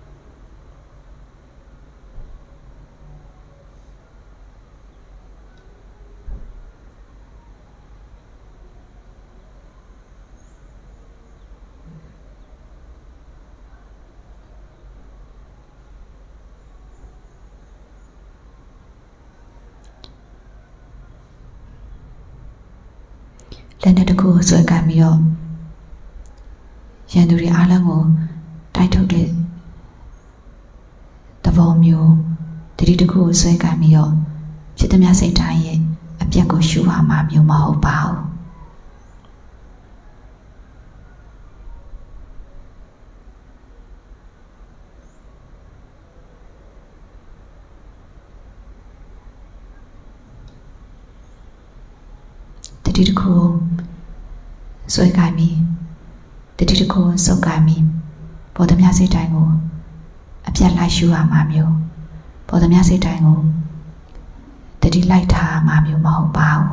လက်နဲ့တစ်ခုဆွဲကမ်းပြီးတော့ရန်သူတွေအားလုံးကိုတိုက်ထုတ်တဲ့သဘောမျိုးတတိတစ်ခုကိုဆွဲကမ်းပြီးတော့ဖြစ်သမျှစိတ်တိုင်းရဲ့အပြတ်ကိုရှုရမှာမျိုးမဟုတ်ပါဘူးတတိတစ်ခုဆွဲကမ်းပြီးတတိတစ်ခုစုပ်ကမ်းပြီးပေါ်သမျှစိတ်တိုင်းကိုအပြတ်လိုက်ရှုရမှာမျိုးပေါ်သမျှစိတ်တိုင်းကိုတတိလိုက်ထားမှာမျိုးမဟုတ်ပါဘူး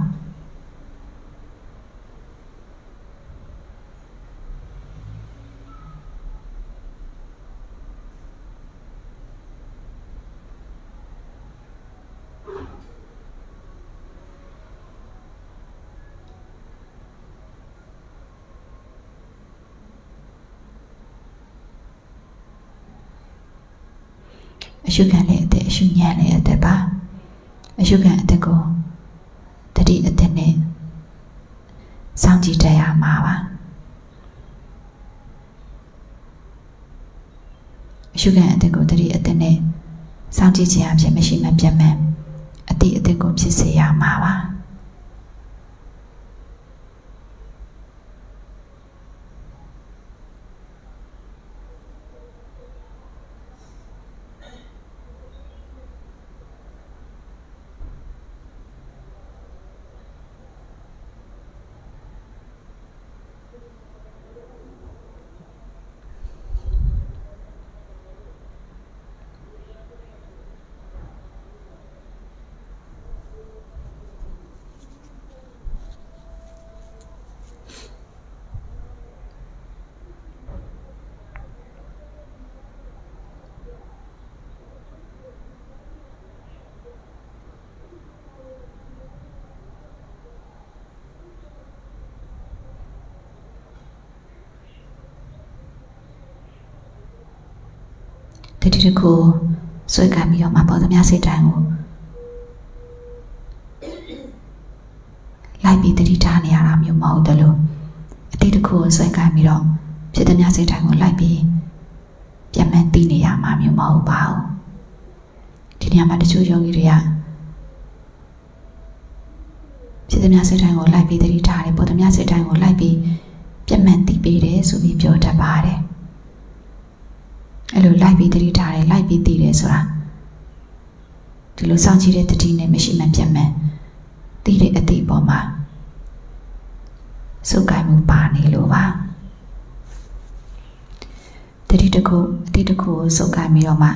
အရှုခံလည်းအသက်အရှုညံလည်းအသက်ပါအရှုခံအသက်ကိုတတိအသက်နဲ့စောင့်ကြည့်တရားမှာပါအရှုခံအသက်ကိုတတိအသက်နဲ့စောင့်ကြည့်ခြင်းအဖြစ်မရှိမပြတ်မှန်အတိအသက်ကိုဖြစ်စေရမှာပါတတိတစ်ခုဆွဲကမ်းပြီးတော့မှပေါ်သမျှစိတ်တိုင်းကိုလိုက်ပြီးတတိထားနေရတာမျိုးမဟုတ်တယ်လို့အတိတစ်ခုဆွဲကမ်းပြီးတော့ဖြစ်သမျှစိတ်တိုင်းကိုလိုက်ပြီးပြန်မှန်သိနေရမှာမျိုးမဟုတ်ပါဘူးဒီနေရာမှာတချို့ယောဂီတွေကဖြစ်သမျှစိတ်တိုင်းကိုလိုက်ပြီးတတိထားတယ်ပေါ်သမျှစိတ်တိုင်းကိုလိုက်ပြီးပြန်မှန်သိပေးတယ်ဆိုပြီးပြောတတ်ပါတယ်အဲ့လိုလိုက်ပြီးတတိထားတယ်လိုက်ပြီးသိတယ်ဆိုတာဒီလိုစောင့်ကြည့်တဲ့တတိနဲ့မရှိမှပြတ်မှန်သိတဲ့အတိပေါ်မှာစုပ်ကိုင်မှုပါနေလို့ပါတတိတစ်ခုအတိတစ်ခုကိုစုပ်ကိုင်ပြီးတော့မှ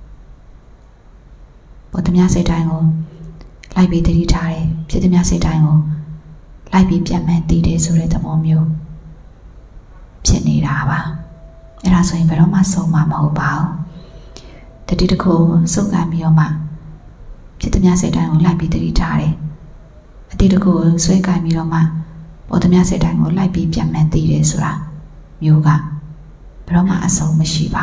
ပေါ်သမျှစိတ်တိုင်းကိုလိုက်ပြီးတတိထားတယ်ဖြစ်သမျှစိတ်တိုင်းကိုလိုက်ပြီးပြတ်မှန်သိတယ်ဆိုတဲ့သဘောမျိုးဖြစ်နေတာပါအဲ့ဒါဆိုရင်ဘယ်တော့မှဆုံးမှာမဟုတ်ပါဘူးတတိတစ်ခုစုပ်ကိုင်ပြီးတော့မှဖြစ်သမျှစိတ်တိုင်းကိုလိုက်ပြီးတတိထားတယ်အတိတစ်ခုကိုဆွဲကိုင်ပြီးတော့မှပေါ်သမျှစိတ်တိုင်းကိုလိုက်ပြီးပြန်မှန်သိတယ်ဆိုတာမျိုးကဘယ်တော့မှအဆုံးမရှိပါ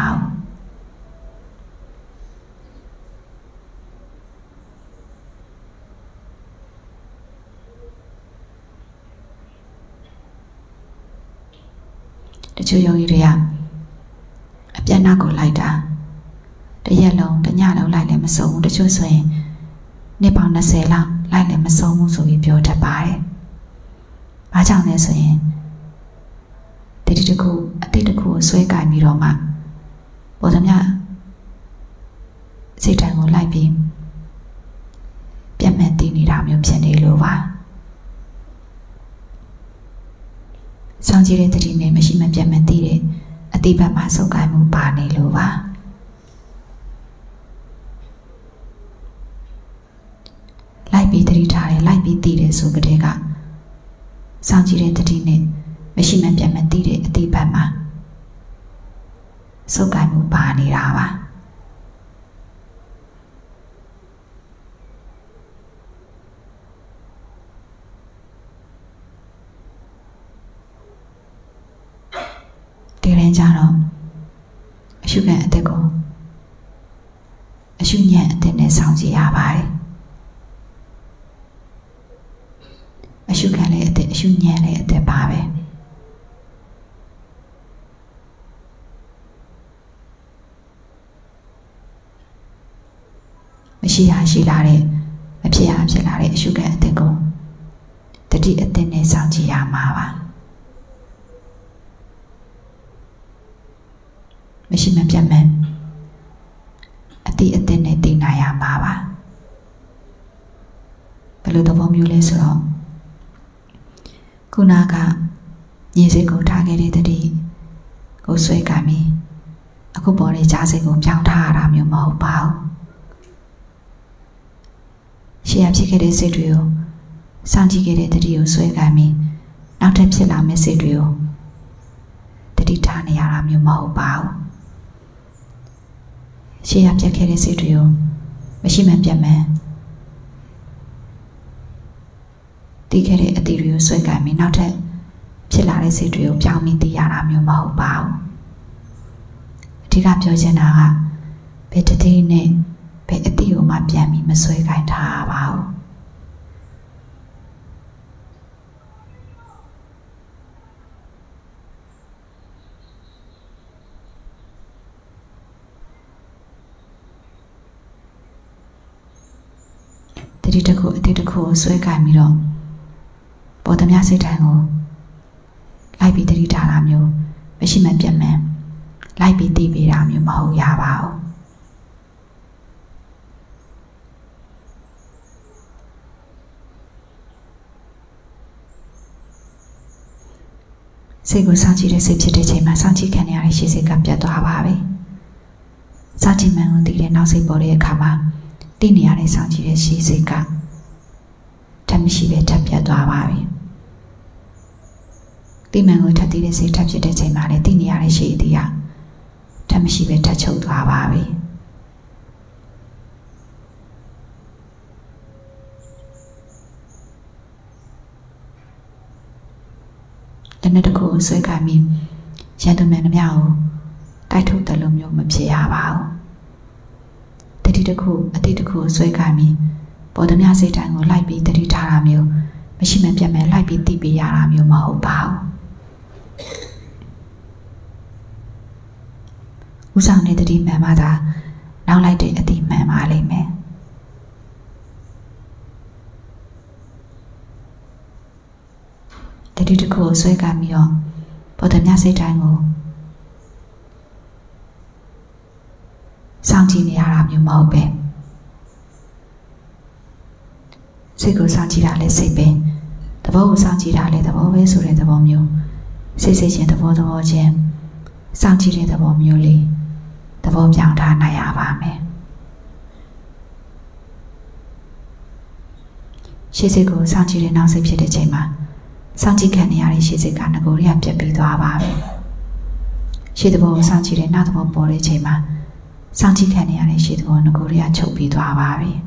ဘူးတချို့ယောဂီတွေကအပြတ်နာကိုလိုက်တာတရက်လုံးတညလုံးလိုက်လည်းမဆုံးဘူးတချို့ဆိုရင်နှစ်ပေါင်း၂၀လောက်လိုက်လည်းမဆုံးဘူးဆိုပြီးပြောတတ်ပါတယ်။ဘာကြောင့်လဲဆိုရင်တတိတစ်ခုအတိတ်တစ်ခုကိုဆွဲကင်ပြီးတော့မှပေါ်သမျှစိတ်ဓာတ်ကိုလိုက်ပြီးပြတ်မှတ်တည်နေတာမျိုးဖြစ်နေလို့ပါ။စောင့်ကြည့်တဲ့တတိနဲ့မရှိမပြတ်မှတ်တည်တဲ့အတိတ်ဘက်မှာစုပ်ကိုင်မှုပါနေလို့ပါ။လိုက်ပြီးတတိထားတယ်လိုက်ပြီးတည်တယ်ဆိုကြတဲ့ကစောင့်ကြည့်တဲ့တတိနဲ့မရှိမပြတ်မှတ်တည်တဲ့အတိတ်ဘက်မှာစုပ်ကိုင်မှုပါနေတာပါဒီရင်ကြတော့အရှုခံအသက်ကိုအရှုညံ့အသက်နဲ့စောင့်ကြည့်ရပါတယ်အရှုခံလည်းအသက်အရှုညံ့လည်းအသက်ပါပဲမရှိရရှိလာတဲ့မဖြစ်ရဖြစ်လာတဲ့အရှုခံအသက်ကိုတတိအသက်နဲ့စောင့်ကြည့်ရမှာပါမရှိမပြတ်မှန်အတိအသက်နဲ့သိနိုင်ရမှာပါဘယ်လိုသဘောမျိုးလဲဆိုတော့ခုနကညီစိတ်ကိုထားခဲ့တဲ့တတိကိုဆွဲကမ်းပြီးအခုပေါ်တဲ့ကြားစိတ်ကိုပြောင်းထားရတာမျိုးမဟုတ်ပါဘူးရှေ့ရဖြစ်ခဲ့တဲ့စိတ်တွေကိုစောင့်ကြည့်ခဲ့တဲ့တတိကိုဆွဲကမ်းပြီးနောက်ထပ်ဖြစ်လာမယ့်စိတ်တွေကိုတတိထားနေရတာမျိုးမဟုတ်ပါဘူးရှေ့ရပြတ်ခဲ့တဲ့စိတ်တွေကိုမရှိမှပြတ်မှန်တည်ခဲ့တဲ့အတီတွေကိုဆွဲကင်ပြီးနောက်ထပ်ဖြစ်လာတဲ့စိတ်တွေကိုပြောင်းပြီးတည်ရတာမျိုးမဟုတ်ပါဘူးအဓိကပြောချင်တာကဘယ်တတိနဲ့ဘယ်အတီကိုမှပြန်ပြီးမဆွဲကင်ထားပါဘူးတတိတစ်ခုအတိတစ်ခုကိုဆွဲကင်ပြီးတော့ပေါ်သမျှစိတ်ဓာတ်ကိုလိုက်ပြီးတတိထားတာမျိုးမရှိမှပြတ်မှန်လိုက်ပြီးတည်ပေးတာမျိုးမဟုတ်ရပါဘူးစိတ်ကိုစောင့်ကြည့်တဲ့စိတ်ဖြစ်တဲ့ချိန်မှာစောင့်ကြည့်ခံရတဲ့ရှေ့စိတ်ကပြတ်သွားပါပြီစောင့်ကြည့်မှန်ကိုတည်တဲ့နောက်စိတ်ပေါ်တဲ့အခါမှာတည်နေရတဲ့စောင့်ကြည့်တဲ့ရှေ့စိတ်ကထပ်မရှိပဲထပ်ပြတ်သွားပါပြီတိမှန်ကိုထပ်တည်တဲ့စိတ်ထပ်ဖြစ်တဲ့ချိန်မှာလည်းတည်နေရတဲ့ရှေ့အတီးကထပ်မရှိပဲထပ်ချုပ်သွားပါပြီတနေ့တစ်ခုဆွဲကမ်းပြီးရန်သူမှန်သမျှကိုတိုက်ထုတ်တယ်လို့မျိုးမဖြစ်ရပါဘူးတတိတစ်ခုအတိတစ်ခုဆွဲကမ်းပြီးပေါ်သမျှစိတ်တိုင်းကိုလိုက်ပြီးတတိထားတာမျိုးမရှိမှပြတ်မဲ့လိုက်ပြီးတည်ပေးရတာမျိုးမဟုတ်ပါဘူးဦးဆောင်တဲ့တတိမှန်မှသာနောက်လိုက်တဲ့အတိမှန်ပါလိမ့်မယ်တတိတစ်ခုကိုဆွဲကမ်းပြီးတော့ပေါ်သမျှစိတ်တိုင်းကိုစောင့်ကြည့်နေရတာမျိုးမဟုတ်ပဲစိတ်ကိုစောင့်ကြည့်တာလည်းစိတ်ပဲသဘောကိုစောင့်ကြည့်တာလည်းသဘောပဲဆိုတဲ့သဘောမျိုးစိတ်စိတ်ချင်းသဘောသဘောချင်းစောင့်ကြည့်တဲ့သဘောမျိုးလေးသဘောပြောင်းထားနိုင်ရပါမယ်ရှေ့စိတ်ကိုစောင့်ကြည့်တဲ့နောက်စိတ်ဖြစ်တဲ့ချိန်မှာစောင့်ကြည့်ခံနေရတဲ့ရှေ့စိတ်ကငကိုရီးယားပြတ်ပြီးသွားပါပဲရှေ့သဘောကိုစောင့်ကြည့်တဲ့နောက်သဘောပေါ်တဲ့ချိန်မှာစောင့်ကြည့်ခံနေရတဲ့ရှေ့သဘောငကိုရီးယားချုပ်ပြီးသွားပါပြီ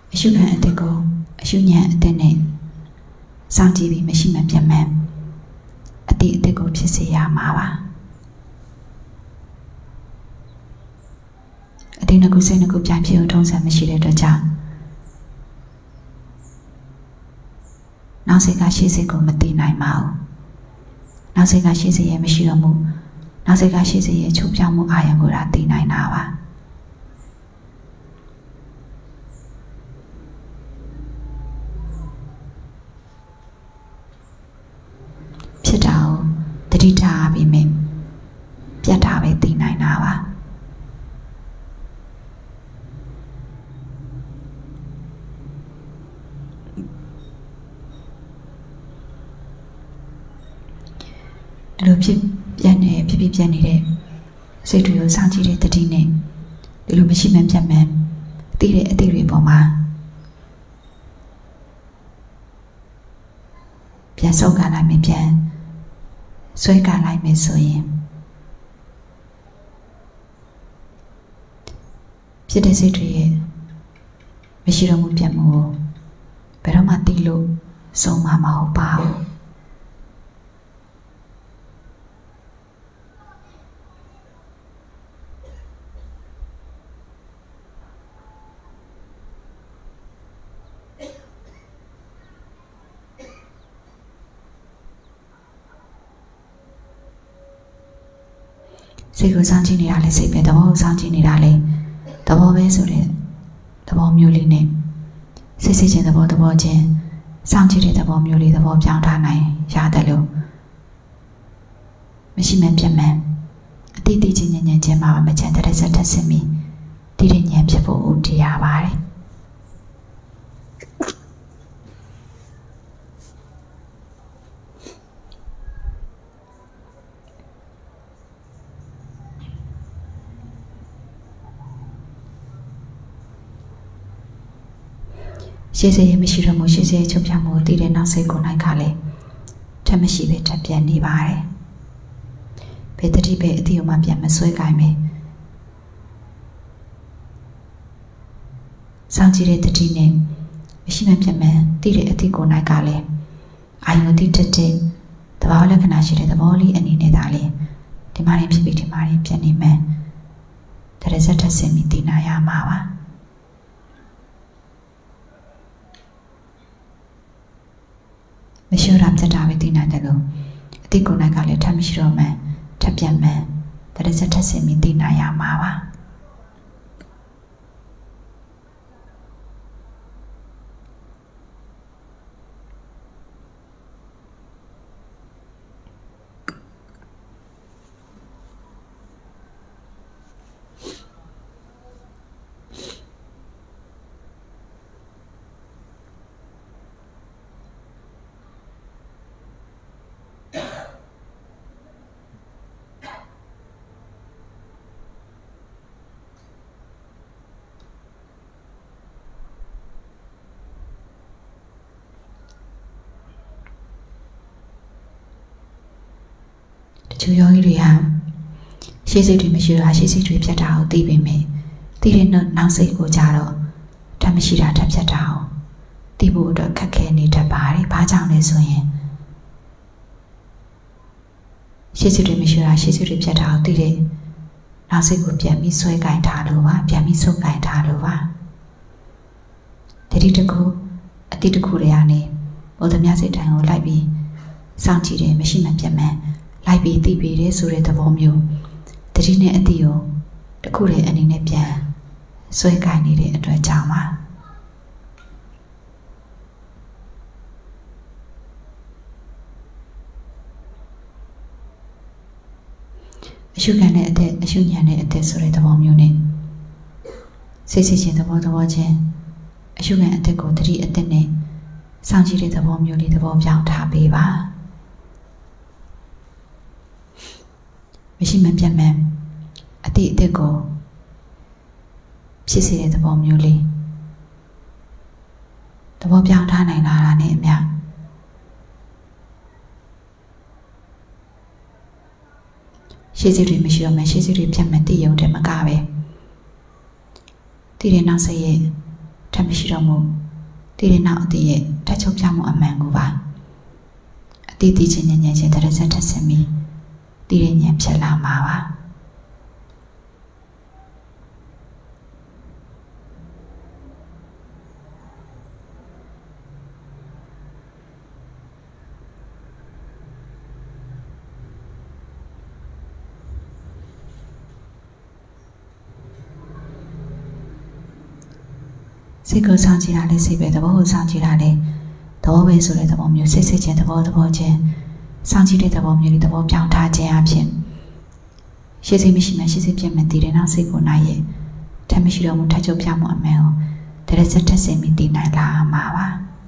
အရှုခံအသစ်ကိုအရှုဉဏ်အသစ်နဲ့စောင့်ကြည့်ပြီးမရှိမှပြတ်မှန်းအတိအသစ်ကိုဖြစ်စေရမှာပါအတိနှစ်ခုစိတ်နှစ်ခုပြန်ဖြစ်အောင်ထုံးစံမရှိတဲ့အတွက်ကြောင့်နောက်စိတ်ကရှေ့စိတ်ကိုမသိနိုင်ပါဘူးနောက်စိတ်ကရှေ့စိတ်ရဲ့မရှိတော့မှုနောက်စိတ်ကရှေ့စိတ်ရဲ့ချုပ်ပြောင်းမှုအာရုံကိုသာသိနိုင်တာပါဖြစ်တာကိုတတိထားပြီးမြင်ပြတ်တာပဲသိနိုင်တာပါဒီလိုဖြစ်ပြတ်နေဖြစ်ဖြစ်ပြတ်နေတဲ့စိတ်တွေကိုစောင့်ကြည့်တဲ့တတိနဲ့ဒီလိုမရှိမှန်းပြတ်မှန်းသိတဲ့အသည့်တွေပေါ်မှာပြန်ဆုပ်ကလိုက်မယ်ပြန်ဆွဲကလိုက်မယ်ဆိုရင်ဖြစ်တဲ့စိတ်တွေရဲ့မရှိတော့မှုပြတ်မှုကိုဘယ်တော့မှသိလို့ဆုံးမှာမဟုတ်ပါဘူးစိတ်ကိုစောင့်ကြည့်နေတာလေစိတ်ပဲသဘောကိုစောင့်ကြည့်နေတာလေသဘောပဲဆိုတဲ့သဘောမျိုးလေးနဲ့စိတ်စိတ်ချင်းသဘောသဘောချင်းစောင့်ကြည့်တဲ့သဘောမျိုးလေးသဘောပြောင်းထားနိုင်ရတယ်လို့မရှိမှန်းပြတ်မှန်းအတိအကျချင်းဉာဏ်ဉာဏ်ချင်းမှာမချမ်းတဲ့စက်ထက်စင်ပြီးတည်တဲ့ဉာဏ်ဖြစ်ဖို့ဦးတည်ရပါတယ်ရှေ့စိတ်ရမရှိတော့မှုရှေ့စိတ်ချုပ်ပြမှုတည်တဲ့နောက်စိတ်ကိုနိုင်ခါလေထပ်မရှိပဲထပ်ပြန်နေပါတယ်ဘယ်တတိပဲအတိအမှပြန်မဆွဲကြိုင်မယ်စောင့်ကြည့်တဲ့တတိနဲ့မရှိမှပြန်မှတည်တဲ့အတိကိုနိုင်ခါလေအာယုတိတက်တဲ့သဘောလက္ခဏာရှိတဲ့သဘောလေးအနေနဲ့ဒါလေဒီမှာရင်ဖြစ်ပြီးဒီမှာရင်ပြန်နေမယ်တရဇတ်ထက်စင်ပြီးတည်နာရမှာပါမရှိတော့ပြတ်တာပဲသိနိုင်တယ်လို့အတိတ်ကိုနိုင်ကလည်းထပ်မရှိတော့မှထပ်ပြန်မှတရဇတ်ထက်စင်ပြီးသိနိုင်ရမှာပါကျူယောဂီတွေဟာရှေ့စိတ်တွေမရှိတာရှေ့စိတ်တွေဖြတ်တာကိုသိပေမယ့်သိတဲ့နောက်စိတ်ကိုကြတော့ထပ်မရှိတာထပ်ဖြတ်တာကိုသိဖို့အတွက်ခက်ခဲနေတတ်ပါတယ်။ဘာကြောင့်လဲဆိုရင်ရှေ့စိတ်တွေမရှိတာရှေ့စိတ်တွေဖြတ်တာကိုသိတဲ့နောက်စိတ်ကိုပြန်ပြီးဆွဲကင်ထားလို့ပါပြန်ပြီးဆုပ်ကင်ထားလို့ပါတတိတခုအတိတခုတွေကနေဘောဓမြစိတ်တိုင်းကိုလိုက်ပြီးစောင့်ကြည့်တယ်မရှိမှပြတ်မှန်းလိုက်ပြီးသိပြီးတယ်ဆိုတဲ့သဘောမျိုးတတိနဲ့အတိကိုတခုတည်းအနေနဲ့ပြန်ဆွဲကင်နေတဲ့အတွက်ကြောင့်ပါအရှုခံတဲ့အသက်အရှုဉဏ်နဲ့အသက်ဆိုတဲ့သဘောမျိုးနဲ့စိတ်စိတ်ချင်းသဘောသဘောချင်းအရှုခံအသက်ကိုတတိအသက်နဲ့စောင့်ကြည့်တဲ့သဘောမျိုးလေးသဘောပြောင်းထားပေးပါမရှိမှပြတ်မှန်အတိအသက်ကိုဖြစ်စေတဲ့သဘောမျိုးလေးသဘောပြောင်းထားနိုင်လာတာနဲ့အမျှရှေ့စိတ်တွေမရှိတော့မှရှေ့စိတ်တွေဖြတ်မှန်တည်ရုံတည်းမကပဲတည်တဲ့နောက်စိတ်ရဲ့ထထပ်မရှိတော့မှုတည်တဲ့နောက်အတည်ရဲ့ထပ်ချုပ်ပြမှုအမှန်ကိုပါအတည်တည်ခြင်းဉာဏ်ဉာဏ်ချင်းတရစက်ထက်ဆင်ပြီးတည်တဲ့ဉာဏ်ဖြစ်လာမှာပါစိတ်ကိုစောင့်ကြည့်တာလေးစိတ်ပဲသဘောကိုစောင့်ကြည့်တာလေးသဘောပဲဆိုတဲ့သဘောမျိုးစိတ်စိတ်ချင်းသဘောသဘောချင်းစောင့်ကြည့်တဲ့သဘောမျိုးလေးသဘောပြောင်းထားခြင်းအဖြစ်ရှေ့စိတ်မရှိမှရှေ့စိတ်ပြတ်မှတည်တယ်နောက်စိတ်ကိုနိုင်ရဲ့ထပ်မရှိတော့မှုထပ်ချုပ်ပြမှုအမှန်ကိုတရစက်ထက်ဆင်ပြီးတည်နိုင်လာမှာပါ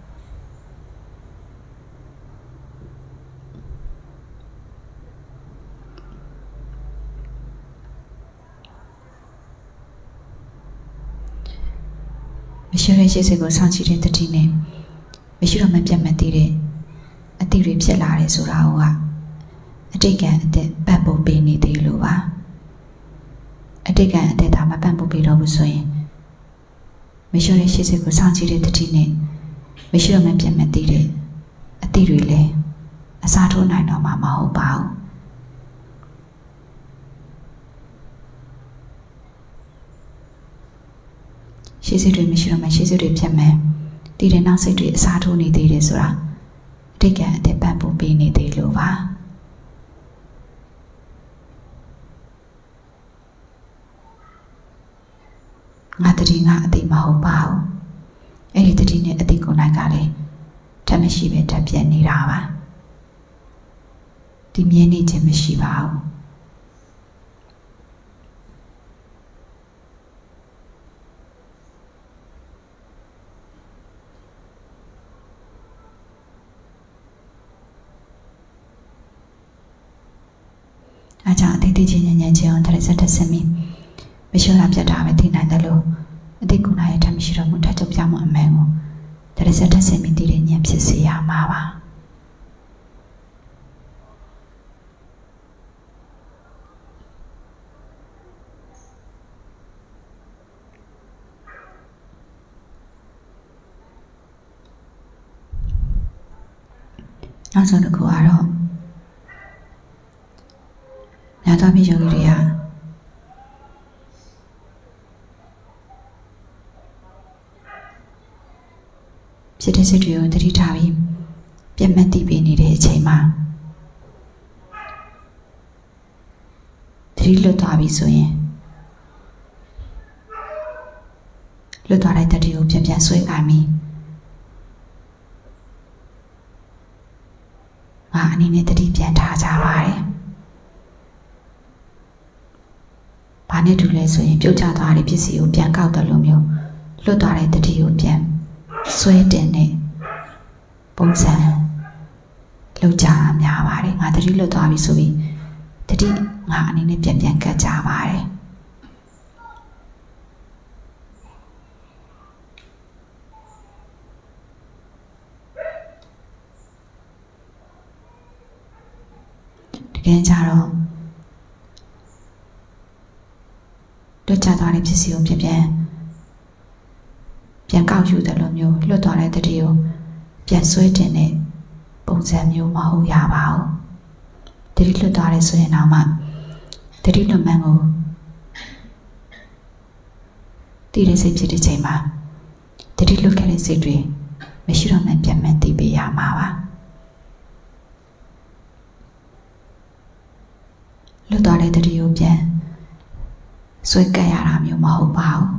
မရှိတဲ့ရှေ့စိတ်ကိုစောင့်ကြည့်တဲ့တတိနဲ့မရှိတော့မပြတ်မတည်တဲ့အတိတွေဖြစ်လာတယ်ဆိုတာကအတိတ်ကအသက်ပတ်ဖို့ပေးနေသေးလို့ပါအတိတ်ကအသက်ဒါမှပတ်ဖို့ပေးတော့ဘူးဆိုရင်မရှိတဲ့ရှေ့စိတ်ကိုစောင့်ကြည့်တဲ့တတိနဲ့မရှိတော့မပြတ်မတည်တဲ့အတိတွေလည်းအစားထိုးနိုင်တော့မှာမဟုတ်ပါဘူးရှေ့စိတ်တွေမရှိတော့မှရှေ့စိတ်တွေဖြစ်မယ်တည်တဲ့နောက်စိတ်တွေအစားထိုးနေသေးတယ်ဆိုတာအတိတ်ကအသက်ပတ်ဖို့ပေးနေသေးလို့ပါငါတတိငါအတိမဟုတ်ပါဘူးအဲ့ဒီတတိနဲ့အတိကိုနိုင်ကလည်းတတ်မရှိပဲတတ်ပြတ်နေတာပါဒီမြင်နေခြင်းမရှိပါဘူးအကြောင်းအတိတ်တည်ခြင်းဉာဏ်ဉာဏ်ချင်းအောင်တရစက်တဆင်ပြီးမရှိတာပြတ်တာပဲသိနိုင်တယ်လို့အတိတ်ကုနာရဲ့ထပ်မရှိတော့မှုထပ်ချုပ်ပြမှုအမှန်ကိုတရစက်တဆင်ပြီးတည်တဲ့ဉာဏ်ဖြစ်စေရမှာပါနောက်ဆုံးတစ်ခုကတော့ညာတော်ပြီးယောဂီတွေကဖြစ်တဲ့စိတ်တွေကိုတတိထားပြီးပြတ်မှတ်တည်ပြီးနေတဲ့အချိန်မှာတတိလွတ်သွားပြီဆိုရင်လွတ်သွားတဲ့တတိကိုပြန်ပြန်ဆွဲခိုင်းပြီးငါအနေနဲ့တတိပြန်ထားကြပါတယ်ဘာနဲ့တူလဲဆိုရင်ပြုတ်ကျသွားတဲ့ပစ္စည်းကိုပြန်ကောက်တယ်လို့မျိုးလွတ်သွားတဲ့တတိကိုပြန်ဆွဲတင်တဲ့ပုံစံလောက်ကြများပါတယ်ငါတတိလွတ်သွားပြီဆိုပြီးတတိငါအနေနဲ့ပြန်ပြန်ကတ်ကြပါတယ်တကယ်ကြတော့လွတ်ကျသွားတဲ့ပစ္စည်းကိုပြန်ပြန်ပြန်ကောက်ယူတယ်လို့မျိုးလွတ်သွားတဲ့တတိကိုပြန်ဆွဲတင်တဲ့ပုံစံမျိုးမဟုတ်ရပါဘူးတတိလွတ်သွားတယ်ဆိုရင်တော့မှတတိလွတ်မှန်းကိုတည်တဲ့စိတ်ဖြစ်တဲ့ချိန်မှာတတိလွတ်ခဲ့တဲ့စိတ်တွေမရှိတော့မှပြန်မှန်တည်ပေးရမှာပါလွတ်သွားတဲ့တတိကိုပြန်ဆွဲကပ်ရတာမျိုးမဟုတ်ပါဘူး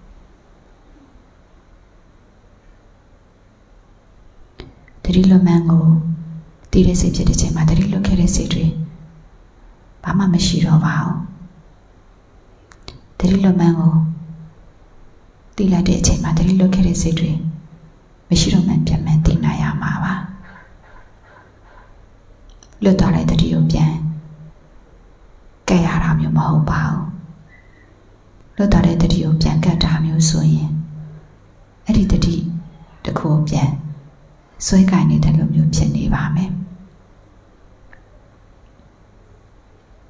တတိလွတ်မှန်းကိုတည်တဲ့စိတ်ဖြစ်တဲ့ချိန်မှာတတိလွတ်ခဲ့တဲ့စိတ်တွေဘာမှမရှိတော့ပါဘူးတတိလွတ်မှန်းကိုတည်လိုက်တဲ့အချိန်မှာတတိလွတ်ခဲ့တဲ့စိတ်တွေမရှိတော့မှပြန်မှန်တည်နိုင်ရမှာပါလွတ်သွားတဲ့တတိကိုပြန်ကပ်ရတာမျိုးမဟုတ်ပါဘူးလွတ်သွားတဲ့တတိကိုပြန်ကတ်တာမျိုးဆိုရင်အဲ့ဒီတတိတစ်ခုပြန်ဆွဲကင်နေတဲ့လိုမျိုးဖြစ်နေပါမယ်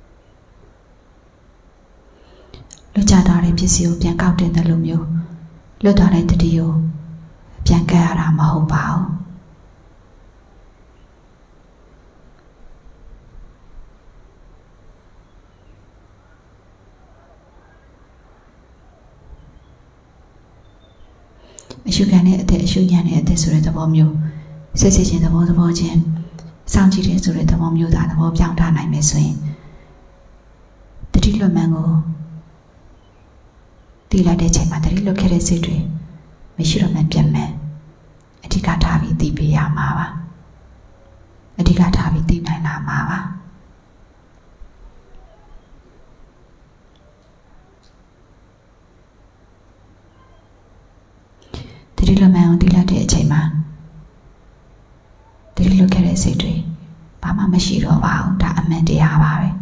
လွတ်ကျသွားတဲ့ပစ္စည်းကိုပြန်ကောက်တင်တဲ့လိုမျိုးလွတ်သွားတဲ့တတိကိုပြန်ကပ်ရတာမဟုတ်ပါဘူးအရှုခံတဲ့အသက်အရှုညံ့တဲ့အသက်ဆိုတဲ့သဘောမျိုးစိတ်စိတ်ချင်းသဘောသဘောချင်းစောင့်ကြည့်တဲ့ဆိုတဲ့သဘောမျိုးသာသဘောပြောင်းထားနိုင်မယ်ဆိုရင်တတိလွတ်မှန်ကိုတည်လိုက်တဲ့ချိန်မှာတတိလွတ်ခဲ့တဲ့စိတ်တွေမရှိတော့မှပြတ်မယ်အဓိကထားပြီးတည်ပေးရမှာပါအဓိကထားပြီးတည်နိုင်လာမှာပါတတိလွတ်မှန်ကိုတည်လိုက်တဲ့အချိန်မှာတတိလွတ်ခဲ့တဲ့စိတ်တွေဘာမှမရှိတော့ပါဘူးဒါအမှန်တရားပါပဲ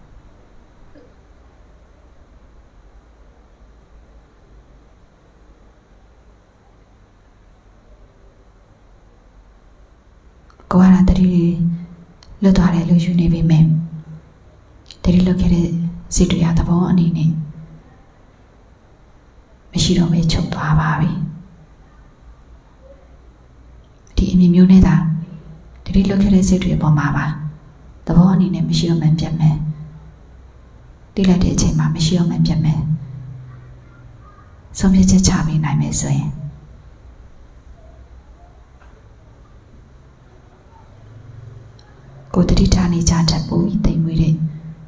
ကိုယ်ကတတိလွတ်သွားတယ်လို့ယူနေပြီမယ်တတိလွတ်ခဲ့တဲ့စိတ်တွေရသဘောအနေနဲ့မရှိတော့ပဲချုပ်သွားပါပြီဒီအမြင်မျိုးနဲ့သာတတိလွတ်ခဲ့တဲ့စိတ်တွေပေါ်မှာပါသဘောအနေနဲ့မရှိတော့မှပြတ်မယ်တိလိုက်တဲ့အချိန်မှာမရှိတော့မှပြတ်မယ်ဆုံးဖြတ်ချက်ချပေးနိုင်မယ်ဆိုရင်ကိုတတိထားနေကြတတ်ပို့ပြီးတိမ်မွေးတဲ့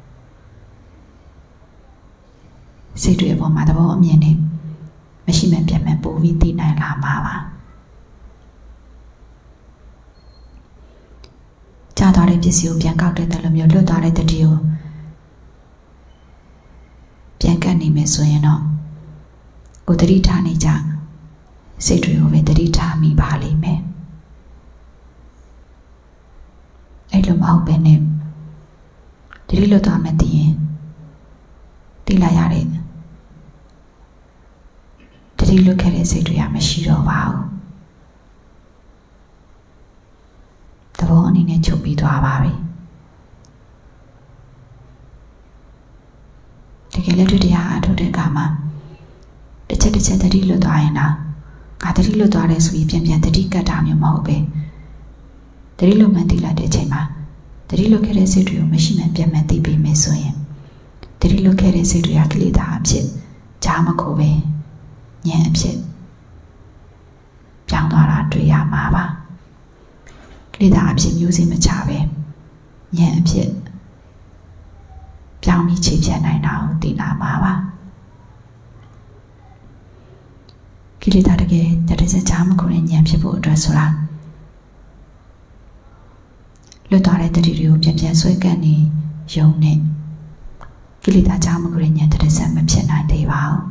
စိတ်တွေအပေါ်မှာသဘောအမြင်နဲ့မရှိမှပြတ်မှပို့ပြီးသိနိုင်လာမှာပါကြာသွားတဲ့ပစ္စည်းကိုပြန်ကောက်တဲ့တလိုမျိုးလွတ်သွားတဲ့တတိကိုပြန်ကပ်နေမယ်ဆိုရင်တော့ကိုတတိထားနေကြစိတ်တွေကိုပဲတတိထားမိပါလိမ့်မယ်အဲ့လိုမဟုတ်ပဲနဲ့တတိလွတ်သွားမှတည်ရင်သိလာရတဲ့တတိလွတ်ခဲ့တဲ့စိတ်တွေကမရှိတော့ပါဘူးသဘောအနေနဲ့ချုပ်ပြီးသွားပါပြီတကယ်လက်တွေ့တရားအထုတ်တဲ့အခါမှာတစ်ချက်တစ်ချက်တတိလွတ်သွားရင်တော့ငါတတိလွတ်သွားတယ်ဆိုပြီးပြန်ပြန်တတိကတ်တာမျိုးမဟုတ်ပဲတတိလွတ်မှန်သိလိုက်တဲ့အချိန်မှာတတိလွတ်ခဲ့တဲ့စိတ်တွေကိုမရှိမှန်ပြန်မှန်သိပြီးမယ်ဆိုရင်တတိလွတ်ခဲ့တဲ့စိတ်တွေကကိလေသာအဖြစ်ကြားမခိုးပဲဉာဏ်အဖြစ်ပြောင်းသွားတာတွေ့ရမှာပါကိလေသာအဖြစ်မျိုးစိမချပဲဉာဏ်အဖြစ်ပြောင်းပြီးခြေပြတ်နိုင်တာကိုသိလာမှာပါကိလေသာတကယ်တတိယကြားမခိုးတဲ့ဉာဏ်ဖြစ်ဖို့အတွက်ဆိုတာလွတ်သွားတဲ့တတိတွေကိုပြန်ပြန်ဆွဲကပ်နေရုံနဲ့ကိလေသာကြားမခိုးတဲ့ဉာဏ်တတိယမဖြစ်နိုင်သေးပါဘူး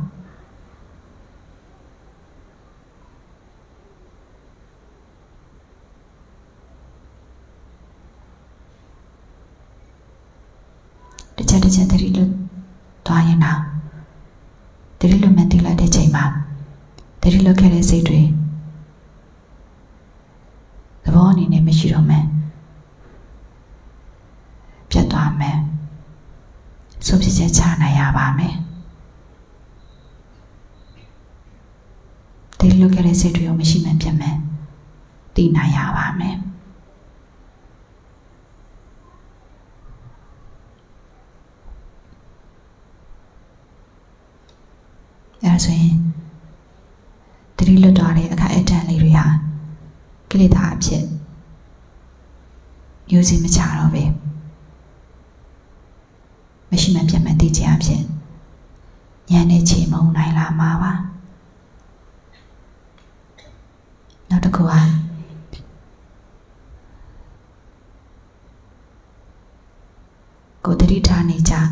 တစ်ချက်တစ်ချက်တတိလွတ်သွားရင်တော့တတိလွတ်မှန်သိလိုက်တဲ့ချိန်မှာတတိလွတ်ခဲ့တဲ့စိတ်တွေသဘောအနေနဲ့မရှိတော့မှပြတ်သွားမယ်ဆုံးဖြတ်ချက်ချနိုင်ရပါမယ်တတိလွတ်ခဲ့တဲ့စိတ်တွေကိုမရှိမှပြတ်မယ်သိနိုင်ရပါမယ်အဲဒါဆိုရင်တတိလွတ်သွားတဲ့အခါအတန်လေးတွေဟာကိလေသာအဖြစ်မျိုးစိမချတော့ပဲမရှိမှပြတ်မှသိခြင်းအဖြစ်ဉာဏ်နဲ့ချိန်မုံနိုင်လာမှာပါနောက်တစ်ခုဟာကိုတတိထားနေကြ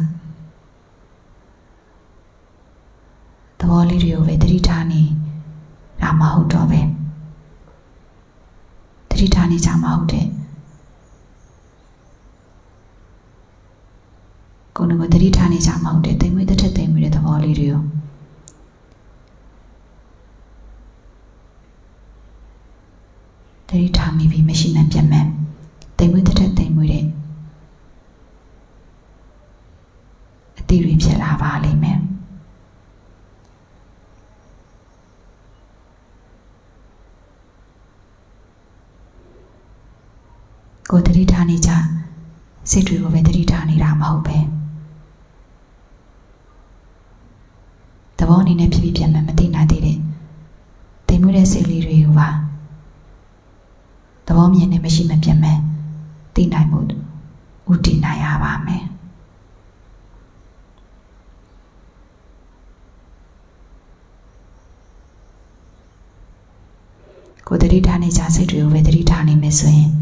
သဘောလေးတွေကိုပဲတတိထားနေတာမဟုတ်တော့ပဲတတိထားနေကြမဟုတ်တဲ့ကိုယ်ကိုတတိထားနေကြမဟုတ်တဲ့တိမ်မွေးတစ်ထက်တိမ်မွေးတဲ့သဘောလေးတွေကိုတတိထားမိပြီးမရှိမှပြတ်မှန်တိမ်မွေးတစ်ထက်တိမ်မွေးတဲ့အတိတွေဖြစ်လာပါလိမ့်မယ်ကိုယ်တတိထားနေကြစိတ်တွေကိုပဲတတိထားနေတာမဟုတ်ပဲသဘောအနေနဲ့ဖြစ်ပြီးပြန်မှမသိနိုင်သေးတဲ့တိမ်မွေးတဲ့စိတ်လေးတွေကိုပါသဘောမြင်နဲ့မရှိမပြတ်မဲ့သိနိုင်မှုဥတည်နိုင်ရပါမယ်ကိုယ်တတိထားနေကြစိတ်တွေကိုပဲတတိထားနေမယ်ဆိုရင်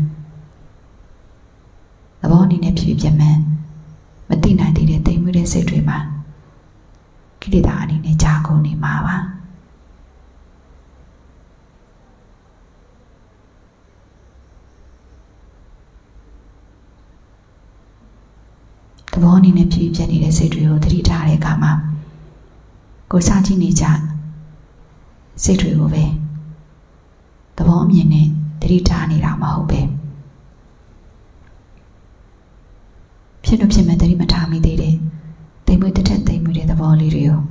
သဘောအနေနဲ့ဖြစ်ဖြစ်မှမသိနိုင်သေးတဲ့တိမ်မွေးတဲ့စိတ်တွေမှာကိလေသာအနေနဲ့ကြာကုန်နေမှာပါသဘောအနေနဲ့ဖြစ်ဖြစ်နေတဲ့စိတ်တွေကိုတတိထားတဲ့အခါမှာကိုယ်စားကြည့်နေကြစိတ်တွေကိုပဲသဘောအမြင်နဲ့တတိထားနေတာမဟုတ်ပဲဖြစ်လို့ဖြစ်မဲ့တတိမထားမိသေးတဲ့တိမ်မွေးတစ်ထက်တိမ်မွေးတဲ့သဘောလေးတွေကို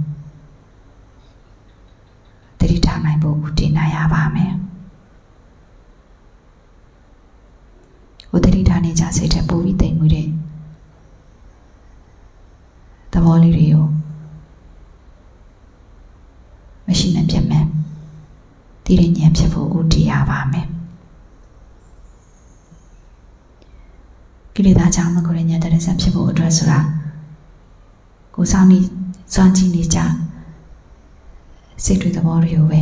တတိထားနိုင်ဖို့ဦးတည်နိုင်ရပါမယ်ဟိုတတိထားနေကြစိတ်ထက်ပိုပြီးတိမ်မွေးတဲ့သဘောလေးတွေကိုမရှိမပြတ်မဲ့တည်ရဉာဏ်ဖြစ်ဖို့ဦးတည်ရပါမယ်ကိလေသာကြောင့်မကိုရဉာဏ်တရစံဖြစ်ဖို့အတွက်ဆိုတာကိုစောင်းနေစွမ်းကြည့်နေကြစိတ်တွေသဘောတွေကိုပဲ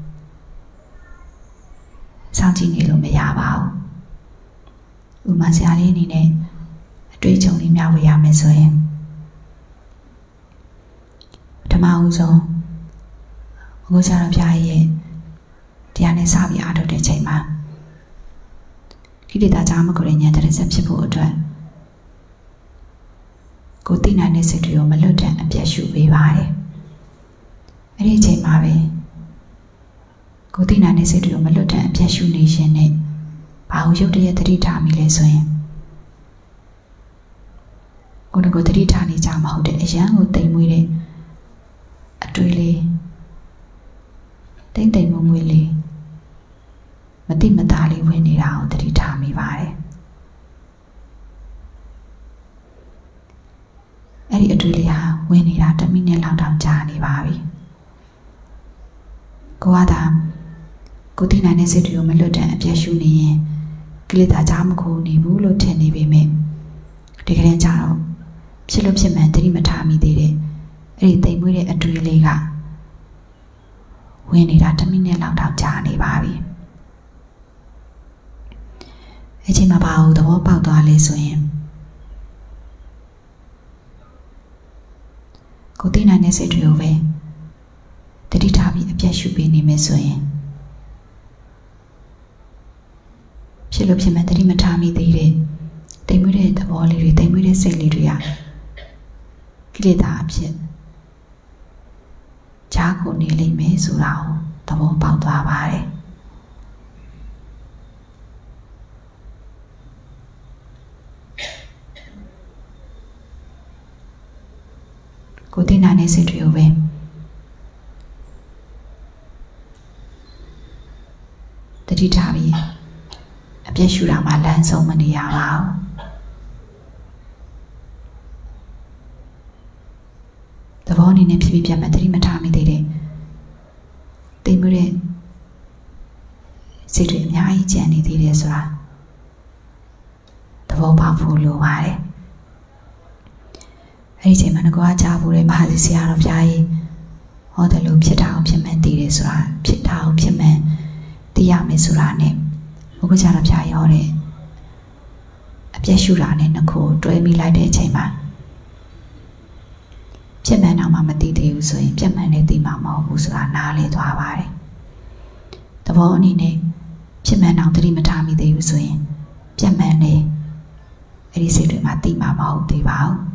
စောင့်ကြည့်နေလို့မရပါဘူးဥမာဆရာလေးအနေနဲ့အတွေ့အကြုံလေးများဝေရမယ်ဆိုရင်ပထမဦးဆုံးဘုရားဆရာတော်ဘုရားရဲ့တရားနဲ့စပြီးအားထုတ်တဲ့ချိန်မှာကိလေသာကြောင့်မကိုရဉာဏ်တရစံဖြစ်ဖို့အတွက်ကိုသိနိုင်တဲ့စိတ်တွေကိုမလွတ်တဲ့အပြတ်ရှုပေးပါတယ်။အဲ့ဒီအချိန်မှာပဲကိုသိနိုင်တဲ့စိတ်တွေကိုမလွတ်တဲ့အပြတ်ရှုနေခြင်းနဲ့ဘာလို့ရုပ်တရက်တတိထားမိလဲဆိုရင်ကိုယ်ကိုတတိထားနေကြမဟုတ်တဲ့အရန်ကိုတိမ်မွေးတဲ့အတွေ့လေးတိမ်တိမ်မွေးမွေးလေးမတိမသားလေးဝင်နေတာကိုတတိထားမိပါတယ်။အဲ့ဒီအတွေ့လေးဟာဝင်နေတာတစ်မိနစ်လောက်တောင်ကြာနေပါပြီကိုကသာကိုသိနိုင်တဲ့စိတ်တွေကိုမလွတ်တဲ့အပြတ်ရှုနေရင်ကိလေသာကြောင့်မခိုးနေဘူးလို့ထင်နေပေမဲ့တကယ်တမ်းကျတော့ဖြစ်လို့ဖြစ်မှန်တတိမထားမိသေးတဲ့အဲ့ဒီတိမ်မွေးတဲ့အတွေ့လေးကဝင်နေတာတစ်မိနစ်လောက်တောင်ကြာနေပါပြီအဲ့ချိန်မှာဘာလို့သဘောပေါက်သွားလဲဆိုရင်ကိုသိနိုင်တဲ့စိတ်တွေကိုပဲတတိထားပြီးအပြတ်ရှုပေးနေမယ်ဆိုရင်ဖြစ်လို့ဖြစ်မှန်တတိမထားမိသေးတဲ့တိမ်မွေးတဲ့သဘောလေးတွေတိမ်မွေးတဲ့စိတ်လေးတွေကကိလေသာအဖြစ်ဂျားကိုနေလိမ့်မယ်ဆိုတာကိုသဘောပေါက်သွားပါတယ်ကိုသိနိုင်တဲ့စိတ်တွေကိုပဲတတိထားပြီးအပြည့်ရှုတာမှလမ်းဆုံးမနေရပါဘူးသဘောအနေနဲ့ဖြစ်ပြီးပြန်မှတတိမထားမိသေးတဲ့တိမ်မွေးတဲ့စိတ်တွေအများကြီးကျန်နေသေးတယ်ဆိုတာသဘောပေါက်ဖို့လိုပါတယ်အဲ့ဒီချိန်မှာငါကကြားဖို့တဲ့မဟာဆရာတော်ဘုရားကြီးဟောတယ်လို့ဖြစ်တာအောင်ဖြစ်မှန်သိတယ်ဆိုတာဖြစ်တာအောင်ဖြစ်မှန်သိရမယ်ဆိုတာနဲ့ဘုရားဆရာတော်ဘုရားကြီးဟောတဲ့အပြည့်ရှုတာနဲ့နှစ်ခုတွဲမိလိုက်တဲ့အချိန်မှာဖြစ်မှန်တော့မှမသိသေးဘူးဆိုရင်ပြတ်မှန်နဲ့သိမှာမဟုတ်ဘူးဆိုတာနားလည်သွားပါတယ်သဘောအနေနဲ့ဖြစ်မှန်တော့သတိမထားမိသေးဘူးဆိုရင်ပြတ်မှန်နဲ့အဲ့ဒီစိတ်တွေမှာသိမှာမဟုတ်သေးပါဘူး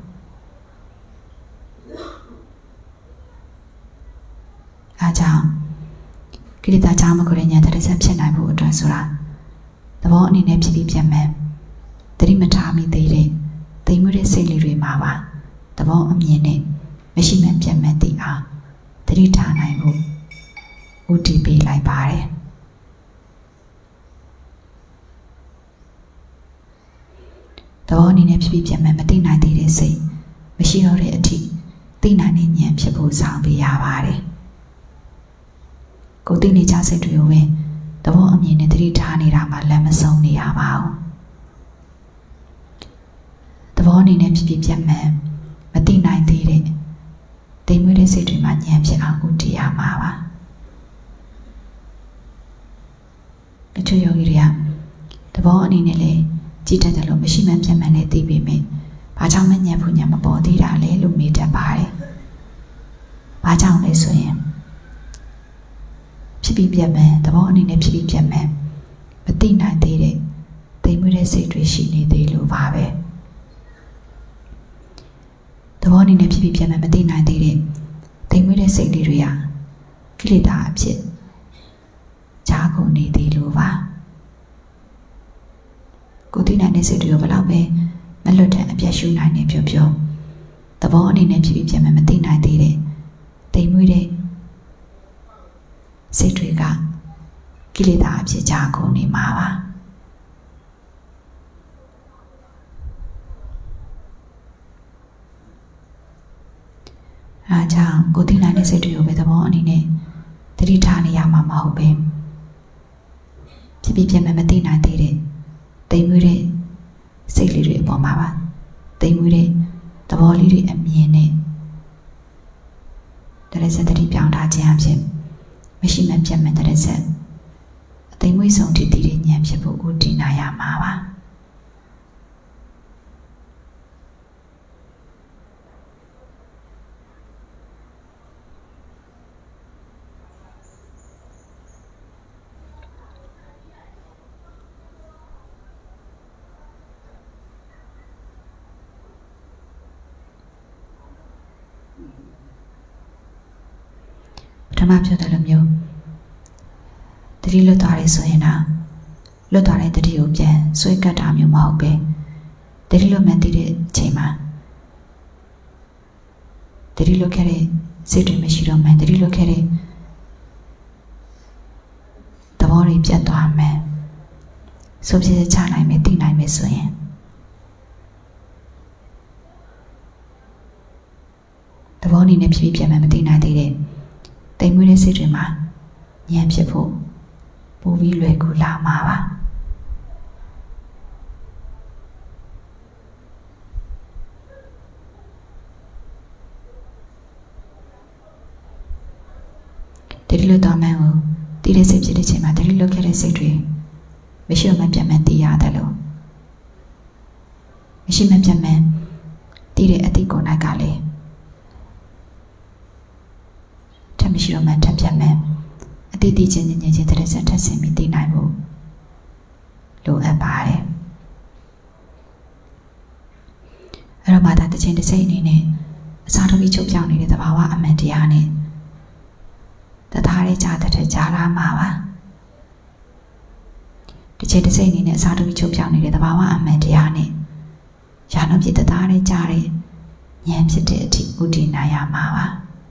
အားကြောင့်ကိလေသာကြောင့်မကိုရဉာဏ်တရစံဖြစ်နိုင်ဖို့အတွက်ဆိုတာသဘောအနေနဲ့ဖြစ်ပြီးပြန်မှန်သတိမထားမိသေးတဲ့တိမ်မွေးတဲ့စိတ်လေးတွေမှာပါသဘောအမြင်နဲ့မရှိမှန်ပြန်မှန်သိအောင်သတိထားနိုင်ဖို့ဦးတည်ပေးလိုက်ပါတယ်ဘောအနေနဲ့ဖြစ်ပြီးပြတ်မှန်မသိနိုင်သေးတဲ့စိတ်မရှိတော့တဲ့အထိသိနိုင်တဲ့ဉာဏ်ဖြစ်ဖို့ဆောင်ပေးရပါတယ်ကိုသိနေကြစိတ်တွေကိုပဲသဘောအမြင်နဲ့သတိထားနေတာမှလမ်းမဆုံးနေရပါဘူးသဘောအနေနဲ့ဖြစ်ပြီးပြတ်မှန်မသိနိုင်သေးတဲ့တိမ်မွေးတဲ့စိတ်တွေမှာဉာဏ်ဖြစ်အောင်ဦးတည်ရမှာပါတချို့ယောဂီတွေကသဘောအနေနဲ့လေကြည့်တတ်တယ်လို့မရှိမှန်းပြတ်မှန်းနဲ့သိပေမဲ့ဘာကြောင့်မဉာဏ်ဖို့ဉာဏ်မပေါ်သေးတာလဲလို့မေးတတ်ပါတယ်ဘာကြောင့်လဲဆိုရင်ဖြစ်ပြီးပြတ်မှန်းသဘောအနေနဲ့ဖြစ်ပြီးပြတ်မှန်းမသိနိုင်သေးတဲ့တိမ်မွေးတဲ့စိတ်တွေရှိနေသေးလို့ပါပဲသဘောအနေနဲ့ဖြစ်ပြီးပြတ်မှန်းမသိနိုင်သေးတဲ့တိမ်မွေးတဲ့စိတ်တွေကကိလေသာအဖြစ်ဂျာကုန်နေသေးလို့ပါကိုသိနိုင်တဲ့စိတ်တွေကိုဘယ်လောက်ပဲမလွတ်တဲ့အပြတ်ရှုနိုင်နေပြောပြောသဘောအနေနဲ့ဖြစ်ပြီးပြတ်မှန်းမသိနိုင်သေးတဲ့တိမ်မွေးတဲ့စိတ်တွေကကိလေသာအဖြစ်ဂျာကုန်နေမှာပါအားကြောင့်ကိုသိနိုင်တဲ့စိတ်တွေကိုပဲသဘောအနေနဲ့သတိထားနေရမှာမဟုတ်ပဲဖြစ်ပြီးပြတ်မှန်းမသိနိုင်သေးတဲ့တိမ်မွေးတဲ့စိတ်လေးတွေအပေါ်မှာပါတိမ်မွေးတဲ့သဘောလေးတွေအမြင်နဲ့တရစက်တတိပြောင်းထားခြင်းအဖြစ်မရှိမှပြတ်မှန်းတရစက်အသိမွေးဆုံးတည်တည်တဲ့ဉာဏ်ဖြစ်ဖို့ဦးတည်နာရမှာပါဓမ္မပြောတယ်လို့မျိုးတတိလွတ်သွားတယ်ဆိုရင်တော့လွတ်သွားတဲ့တတိကိုပြန်ဆွဲကတ်တာမျိုးမဟုတ်ပဲတတိလွတ်မှန်သိတဲ့အချိန်မှာတတိလွတ်ခဲ့တဲ့စိတ်တွေမရှိတော့မှန်တတိလွတ်ခဲ့တဲ့သဘောတွေပြတ်သွားမှန်ဆိုပြချနိုင်မယ်သိနိုင်မယ်ဆိုရင်သဘောအနေနဲ့ဖြစ်ပြီးပြန်မှန်မသိနိုင်သေးတဲ့တိမ်မွေးတဲ့စိတ်တွေမှာဉာဏ်ဖြစ်ဖို့ပိုပြီးလွယ်ကူလာမှာပါတတိလွတ်သွားမှန်းကိုတည်တဲ့စိတ်ဖြစ်တဲ့ချိန်မှာတတိလွတ်ခဲ့တဲ့စိတ်တွေမရှိမှပြန်မှန်သိရတယ်လို့မရှိမှပြန်မှန်တည်တဲ့အတိတ်ကိုနိုင်ကလည်းမရှိတော့မှထပ်ပြတ်မယ်အတိတ်တည်ခြင်းဉာဏ်ချင်းတဲ့ဆက်ထပ်ဆင်ပြီးသိနိုင်ဖို့လိုအပ်ပါတယ်အဲ့တော့ဘာသာတစ်ချိန်တစ်စိတ်အနေနဲ့အစားထိုးပြီးချုပ်ပြောင်းနေတဲ့သဘာဝအမှန်တရားနဲ့တသားလေးကြားတဲ့ကြားလာမှာပါတစ်ချိန်တစ်စိတ်အနေနဲ့အစားထိုးပြီးချုပ်ပြောင်းနေတဲ့သဘာဝအမှန်တရားနဲ့ရာနှုတ်ပြတသားလေးကြားတဲ့ဉာဏ်ဖြစ်တဲ့အထိဥတည်နိုင်ရမှာပါ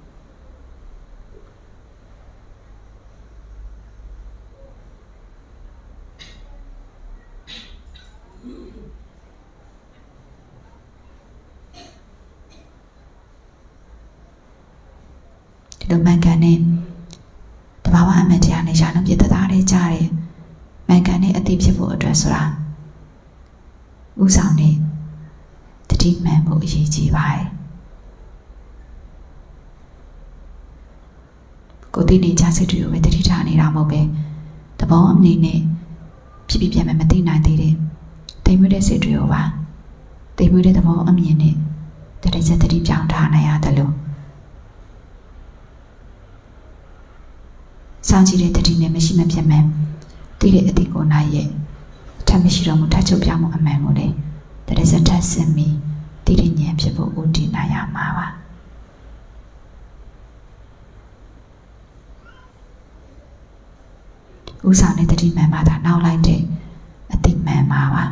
ဒီလိုမှန်ကန်တဲ့တဘာဝအမှန်တရားနဲ့ရာနှုတ်ပြတသားလေးကြားတဲ့မှန်ကန်တဲ့အသိဖြစ်ဖို့အတွက်ဆိုတာဥဆောင်တဲ့တတိမှန်ဖို့အရေးကြီးပါတယ်ကိုသိနေကြစိတ်တွေကိုပဲတတိထားနေတာမဟုတ်ပဲသဘောအမြင်နဲ့ဖြစ်ပြီးပြန်မှမသိနိုင်သေးတဲ့တိမ်မွေးတဲ့စိတ်တွေကိုပါတိမ်မွေးတဲ့သဘောအမြင်နဲ့တတိချက်တတိပြောင်းထားနိုင်ရတယ်လို့စောင့်ကြည့်တဲ့တတိနဲ့မရှိမဖြစ်မှန်သိတဲ့အတိတ်ကိုနိုင်ရဲ့ထပ်မရှိတော့မှုထပ်ချုပ်ပြောင်းမှုအမှန်ကိုလေတရစထပ်စင်ပြီးသိတဲ့ဉာဏ်ဖြစ်ဖို့ဦးတည်နိုင်ရမှာပါဥဆောင်တဲ့တတိမှန်မှာဒါနောက်လိုက်တဲ့အတိတ်မှန်မှာပါ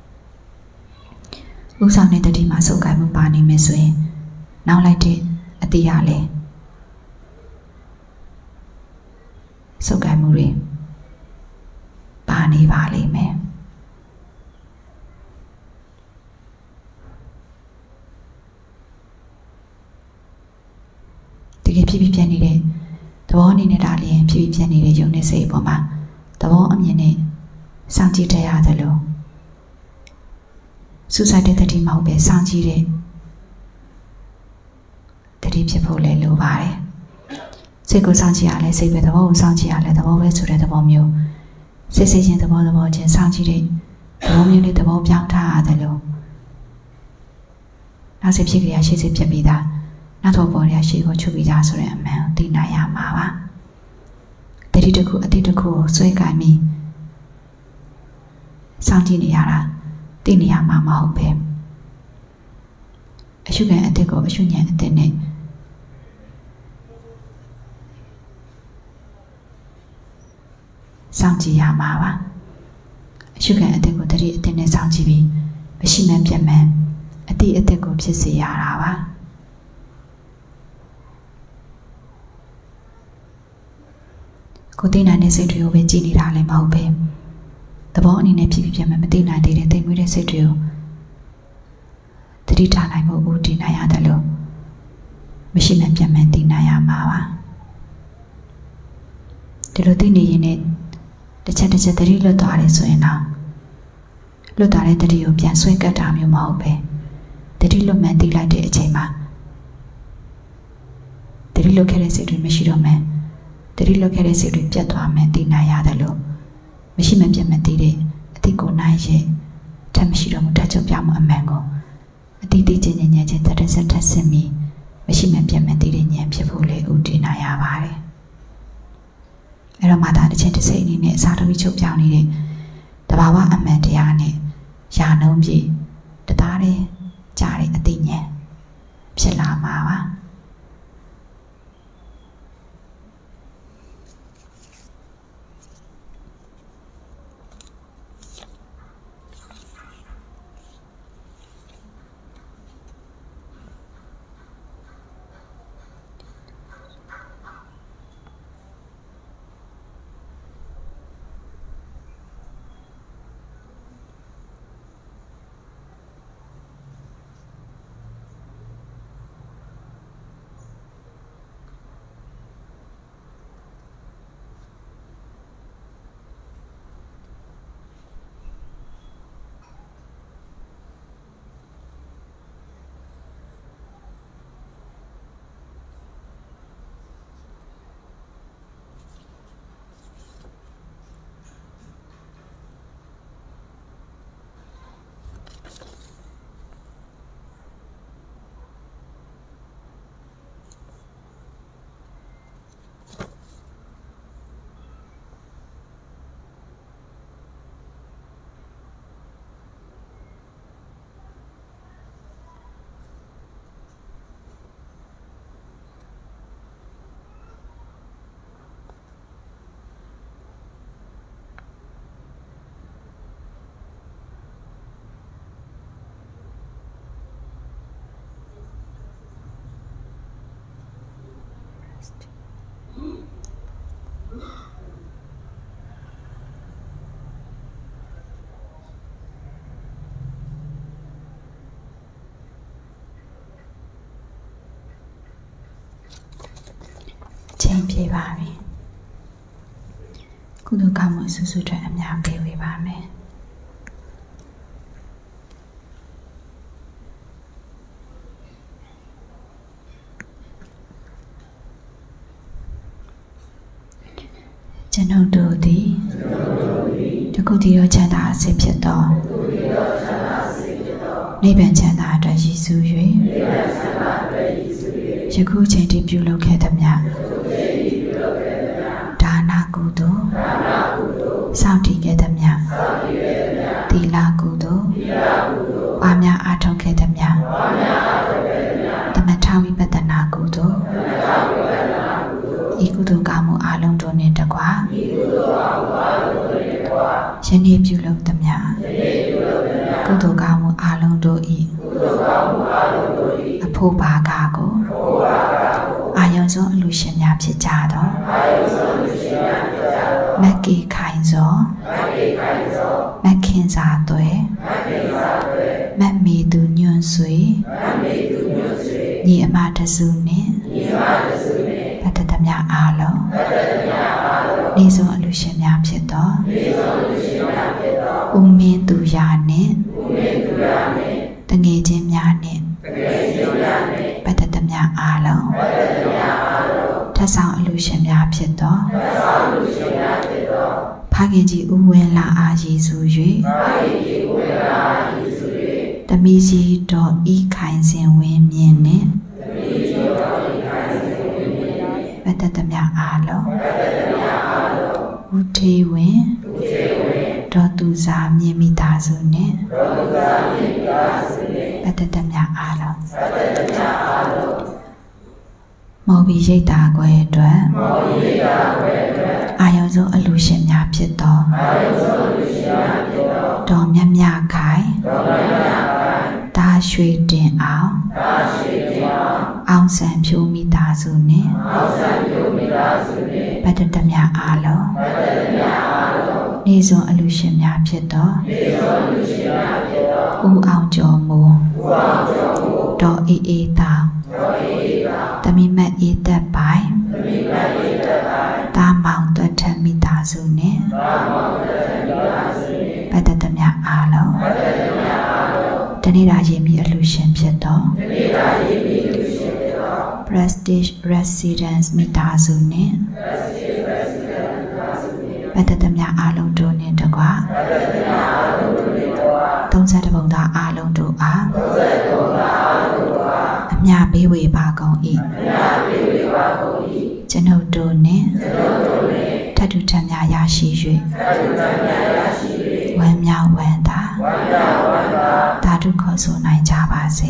ဥဆောင်တဲ့တတိမှာစုပ်ကိုင်မှုပါနေမယ်ဆိုရင်နောက်လိုက်တဲ့အတိရလေစုပ်ကိုင်မှုတွေပါနေပါလိမ့်မယ်ဖြစ်ဖြစ်ပြနေတဲ့သဘောအနေနဲ့ဒါလျင်ဖြစ်ဖြစ်ပြနေတဲ့ယုံနဲ့စိတ်ပေါ်မှာသဘောအမြင်နဲ့စောင့်ကြည့်တတ်ရတယ်လို့စူးစိုက်တဲ့တတိမဟုတ်ပဲစောင့်ကြည့်တဲ့တတိဖြစ်ဖို့လည်းလိုပါတယ်စိတ်ကိုစောင့်ကြည့်ရလဲစိတ်ပဲသဘောကိုစောင့်ကြည့်ရလဲသဘောပဲဆိုတဲ့သဘောမျိုးစိတ်စိတ်ချင်းသဘောသဘောချင်းစောင့်ကြည့်တဲ့သဘောမျိုးလေးသဘောပြောင်းထားရတယ်လို့နောက်စိတ်ဖြစ်ကြရရှိစိတ်ဖြစ်ပြီးသားနောက်တော့ပေါ်ရရှိကိုချုပ်ပြီးသားဆိုတဲ့အမှန်ကိုသိနိုင်ရမှာပါတတိတစ်ခုအတိတစ်ခုကိုစွဲကမ်းပြီးစောင့်ကြည့်နေရတာသိနေရမှာမဟုတ်ပဲအရှုခံအတိတ်ကိုအရှုဉဏ်အတိတ်နဲ့စောင့်ကြည့်ရမှာပါအရှုခံအတိတ်ကိုတတိအတိတ်နဲ့စောင့်ကြည့်ပြီးမရှိမှန်းပြတ်မှန်းအတိအတိတ်ကိုဖြစ်စေရတာပါကိုသိနိုင်တဲ့စိတ်တွေကိုပဲကြည့်နေတာလည်းမဟုတ်ပဲသဘောအနေနဲ့ဖြစ်ဖြစ်ပြတ်မှန်းမသိနိုင်သေးတဲ့သိမွေးတဲ့စိတ်တွေကိုတတိထားနိုင်ဖို့ဦးတည်နိုင်ရတယ်လို့မရှိမှန်းပြတ်မှန်းသိနိုင်ရမှာပါဒီလိုသိနေရင်လည်းတစ်ချက်တစ်ချက်တတိလွတ်သွားတယ်ဆိုရင်တော့လွတ်သွားတဲ့တတိကိုပြန်ဆွဲကပ်တာမျိုးမဟုတ်ပဲတတိလွတ်မှန်းသိလိုက်တဲ့အချိန်မှာတတိလွတ်ခဲ့တဲ့စိတ်တွေမရှိတော့မှန်းတတိလွတ်ခဲ့တဲ့စိတ်တွေပြတ်သွားမှန်းသိနိုင်ရတယ်လို့မရှိမှပြတ်မှသိတဲ့အတိကိုနိုင်ရဲ့ထပ်မရှိတော့မှုတတ်ချုပ်ပြမှုအမှန်ကိုအတိတိချင်းချင်းချင်းတတ်ဆက်ထက်ဆင်းပြီးမရှိမှပြတ်မှသိတဲ့ဉာဏ်ဖြစ်ဖို့လေဥတည်နိုင်ရပါတယ်အဲ့တော့မှသာတစ်ချက်တစ်စိတ်အနေနဲ့အစားတပြီးချုပ်ပြောင်းနေတဲ့တဘာဝအမှန်တရားနဲ့ယာနှုံးပြည့်တသားတဲ့ကြားတဲ့အသိဉာဏ်ဖြစ်လာမှာပါချိန်ပြေပါပြီကုသိုလ်ကောင်းမှုဆွဆွထွက်အများပေးဝေပါမယ်ကျွန်ုပ်တို့သည်တခုတည်းသောချမ်းသာအစစ်ဖြစ်သောနိဗ္ဗာန်ချမ်းသာအတွက်ရည်စူး၍ယခုချိန်ထိပြုလုပ်ခဲ့သမျှဒါနကုသိုလ်စောင့်တည်ခဲ့သမျှသီလကုသိုလ်ပွားများအားထုတ်ခဲ့သမျှသမထဝိပဿနာကုသိုလ်ဤကုသိုလ်ကောင်းမှုအလုံးတို့နှင့်တကွာယနေ့ပြုလုပ်သမျှကုသိုလ်ကောင်းမှုအလုံးတို့၏အဖို့ဘာကကိုအာယုံဆုံးအလူရှင်များဖြစ်ကြသောမက္ကိခိုင်သောမက္ခင်စာသွဲမတ်မီသူညွန့်ဆွေညီအမတစုနှင့်ဦးမင်းသူရနှင့်တငယ်ချင်းများနှင့်ပတ်သက်သမျှအားလုံးထပ်ဆောင်အလူရှင်များဖြစ်သောဖခင်ကြီးဦးဝင်းလာအားရည်စူ၍တမီးကြီးတော်ဤခိုင်စင်ဝင်းမြင့်နှင့်ပတ်သက်သမျှအားလုံးဦးထေးဝင်းတော်သူစာမြင့်မိသားစုနှင့်ပတ်သက်သမျှအားလုံးမော်ဘီရိတ်တာခွဲအတွက်အာယုံဆုံးအလူရှင်များဖြစ်သောတော်မြတ်မြခိုင်တာရွှေတင်အောင်အောင်ဆန်ဖြိုးမိသားစုနှင့်ပတ်သက်သမျှအားလုံးနေစွန်အလူရှင်များဖြစ်သောဦးအောင်ကျော်မိုးတော်အေးအေးတောင်တမီမတ်အေးသက်ပိုင်တာမောင်တွတ်ထမိသားစုနှင့်ပတ်သက်သမျှအားလုံးတနေ့တာရေးမိအလူရှင်ဖြစ်သော Prestige Residence မိသားစုနှင့်ပတ်သက်သမျှအားလုံးတို့နှင့်တကွသုံးဆယ့်ဘုံသားအားလုံးတို့အားအမြဘေးဝေပါကုန်၏ကျွန်ုပ်တို့နှင့်ထပ်တူထပ်များရရှိ၍ဝမ်းမြောက်ဝမ်းသာသာဓုခေါ်ဆိုနိုင်ကြပါစေ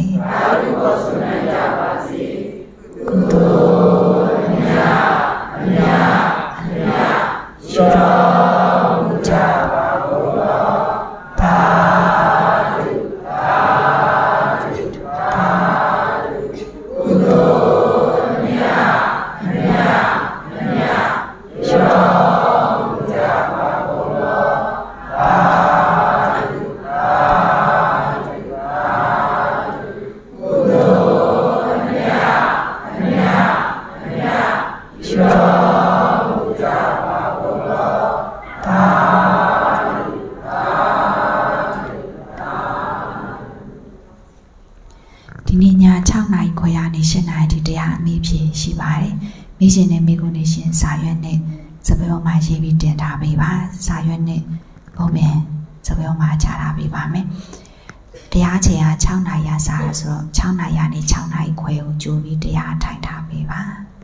ကုသိုလ်အမြတ်အမြတ်အမြတ်ရှိတော်မူကြပါကုန်သောသာဓုသာဓုသာဓုကုသိုလ်အမြတ်အမြတ်အမြတ်ရှိတော်မူကြပါကုန်သောသာဓုသာဓုသာဓုကုသိုလ်အမြတ်အမြတ်အမြတ်ရှိတော်မူကြပါကုန်သောသာဓုသာဓုသာဒီနေ့ည၆နာရီခွဲကနေ၈နာရီထိတရားအမိဖြေရှိပါတယ်။မိရှင်နဲ့မိကုနေရှင်စာရွက်နဲ့စပယ်ပေါ်မှာရေးပြီးတင်ထားပေးပါ။စာရွက်နဲ့ဘုံပင်စပယ်ပေါ်မှာချထားပေးပါမယ်။တရားချိန်က၆နာရီရစားဆိုတော့၆နာရီကနေ၆နာရီခွဲကိုကြိုပြီးတရားထိုင်ထားပေးပါ။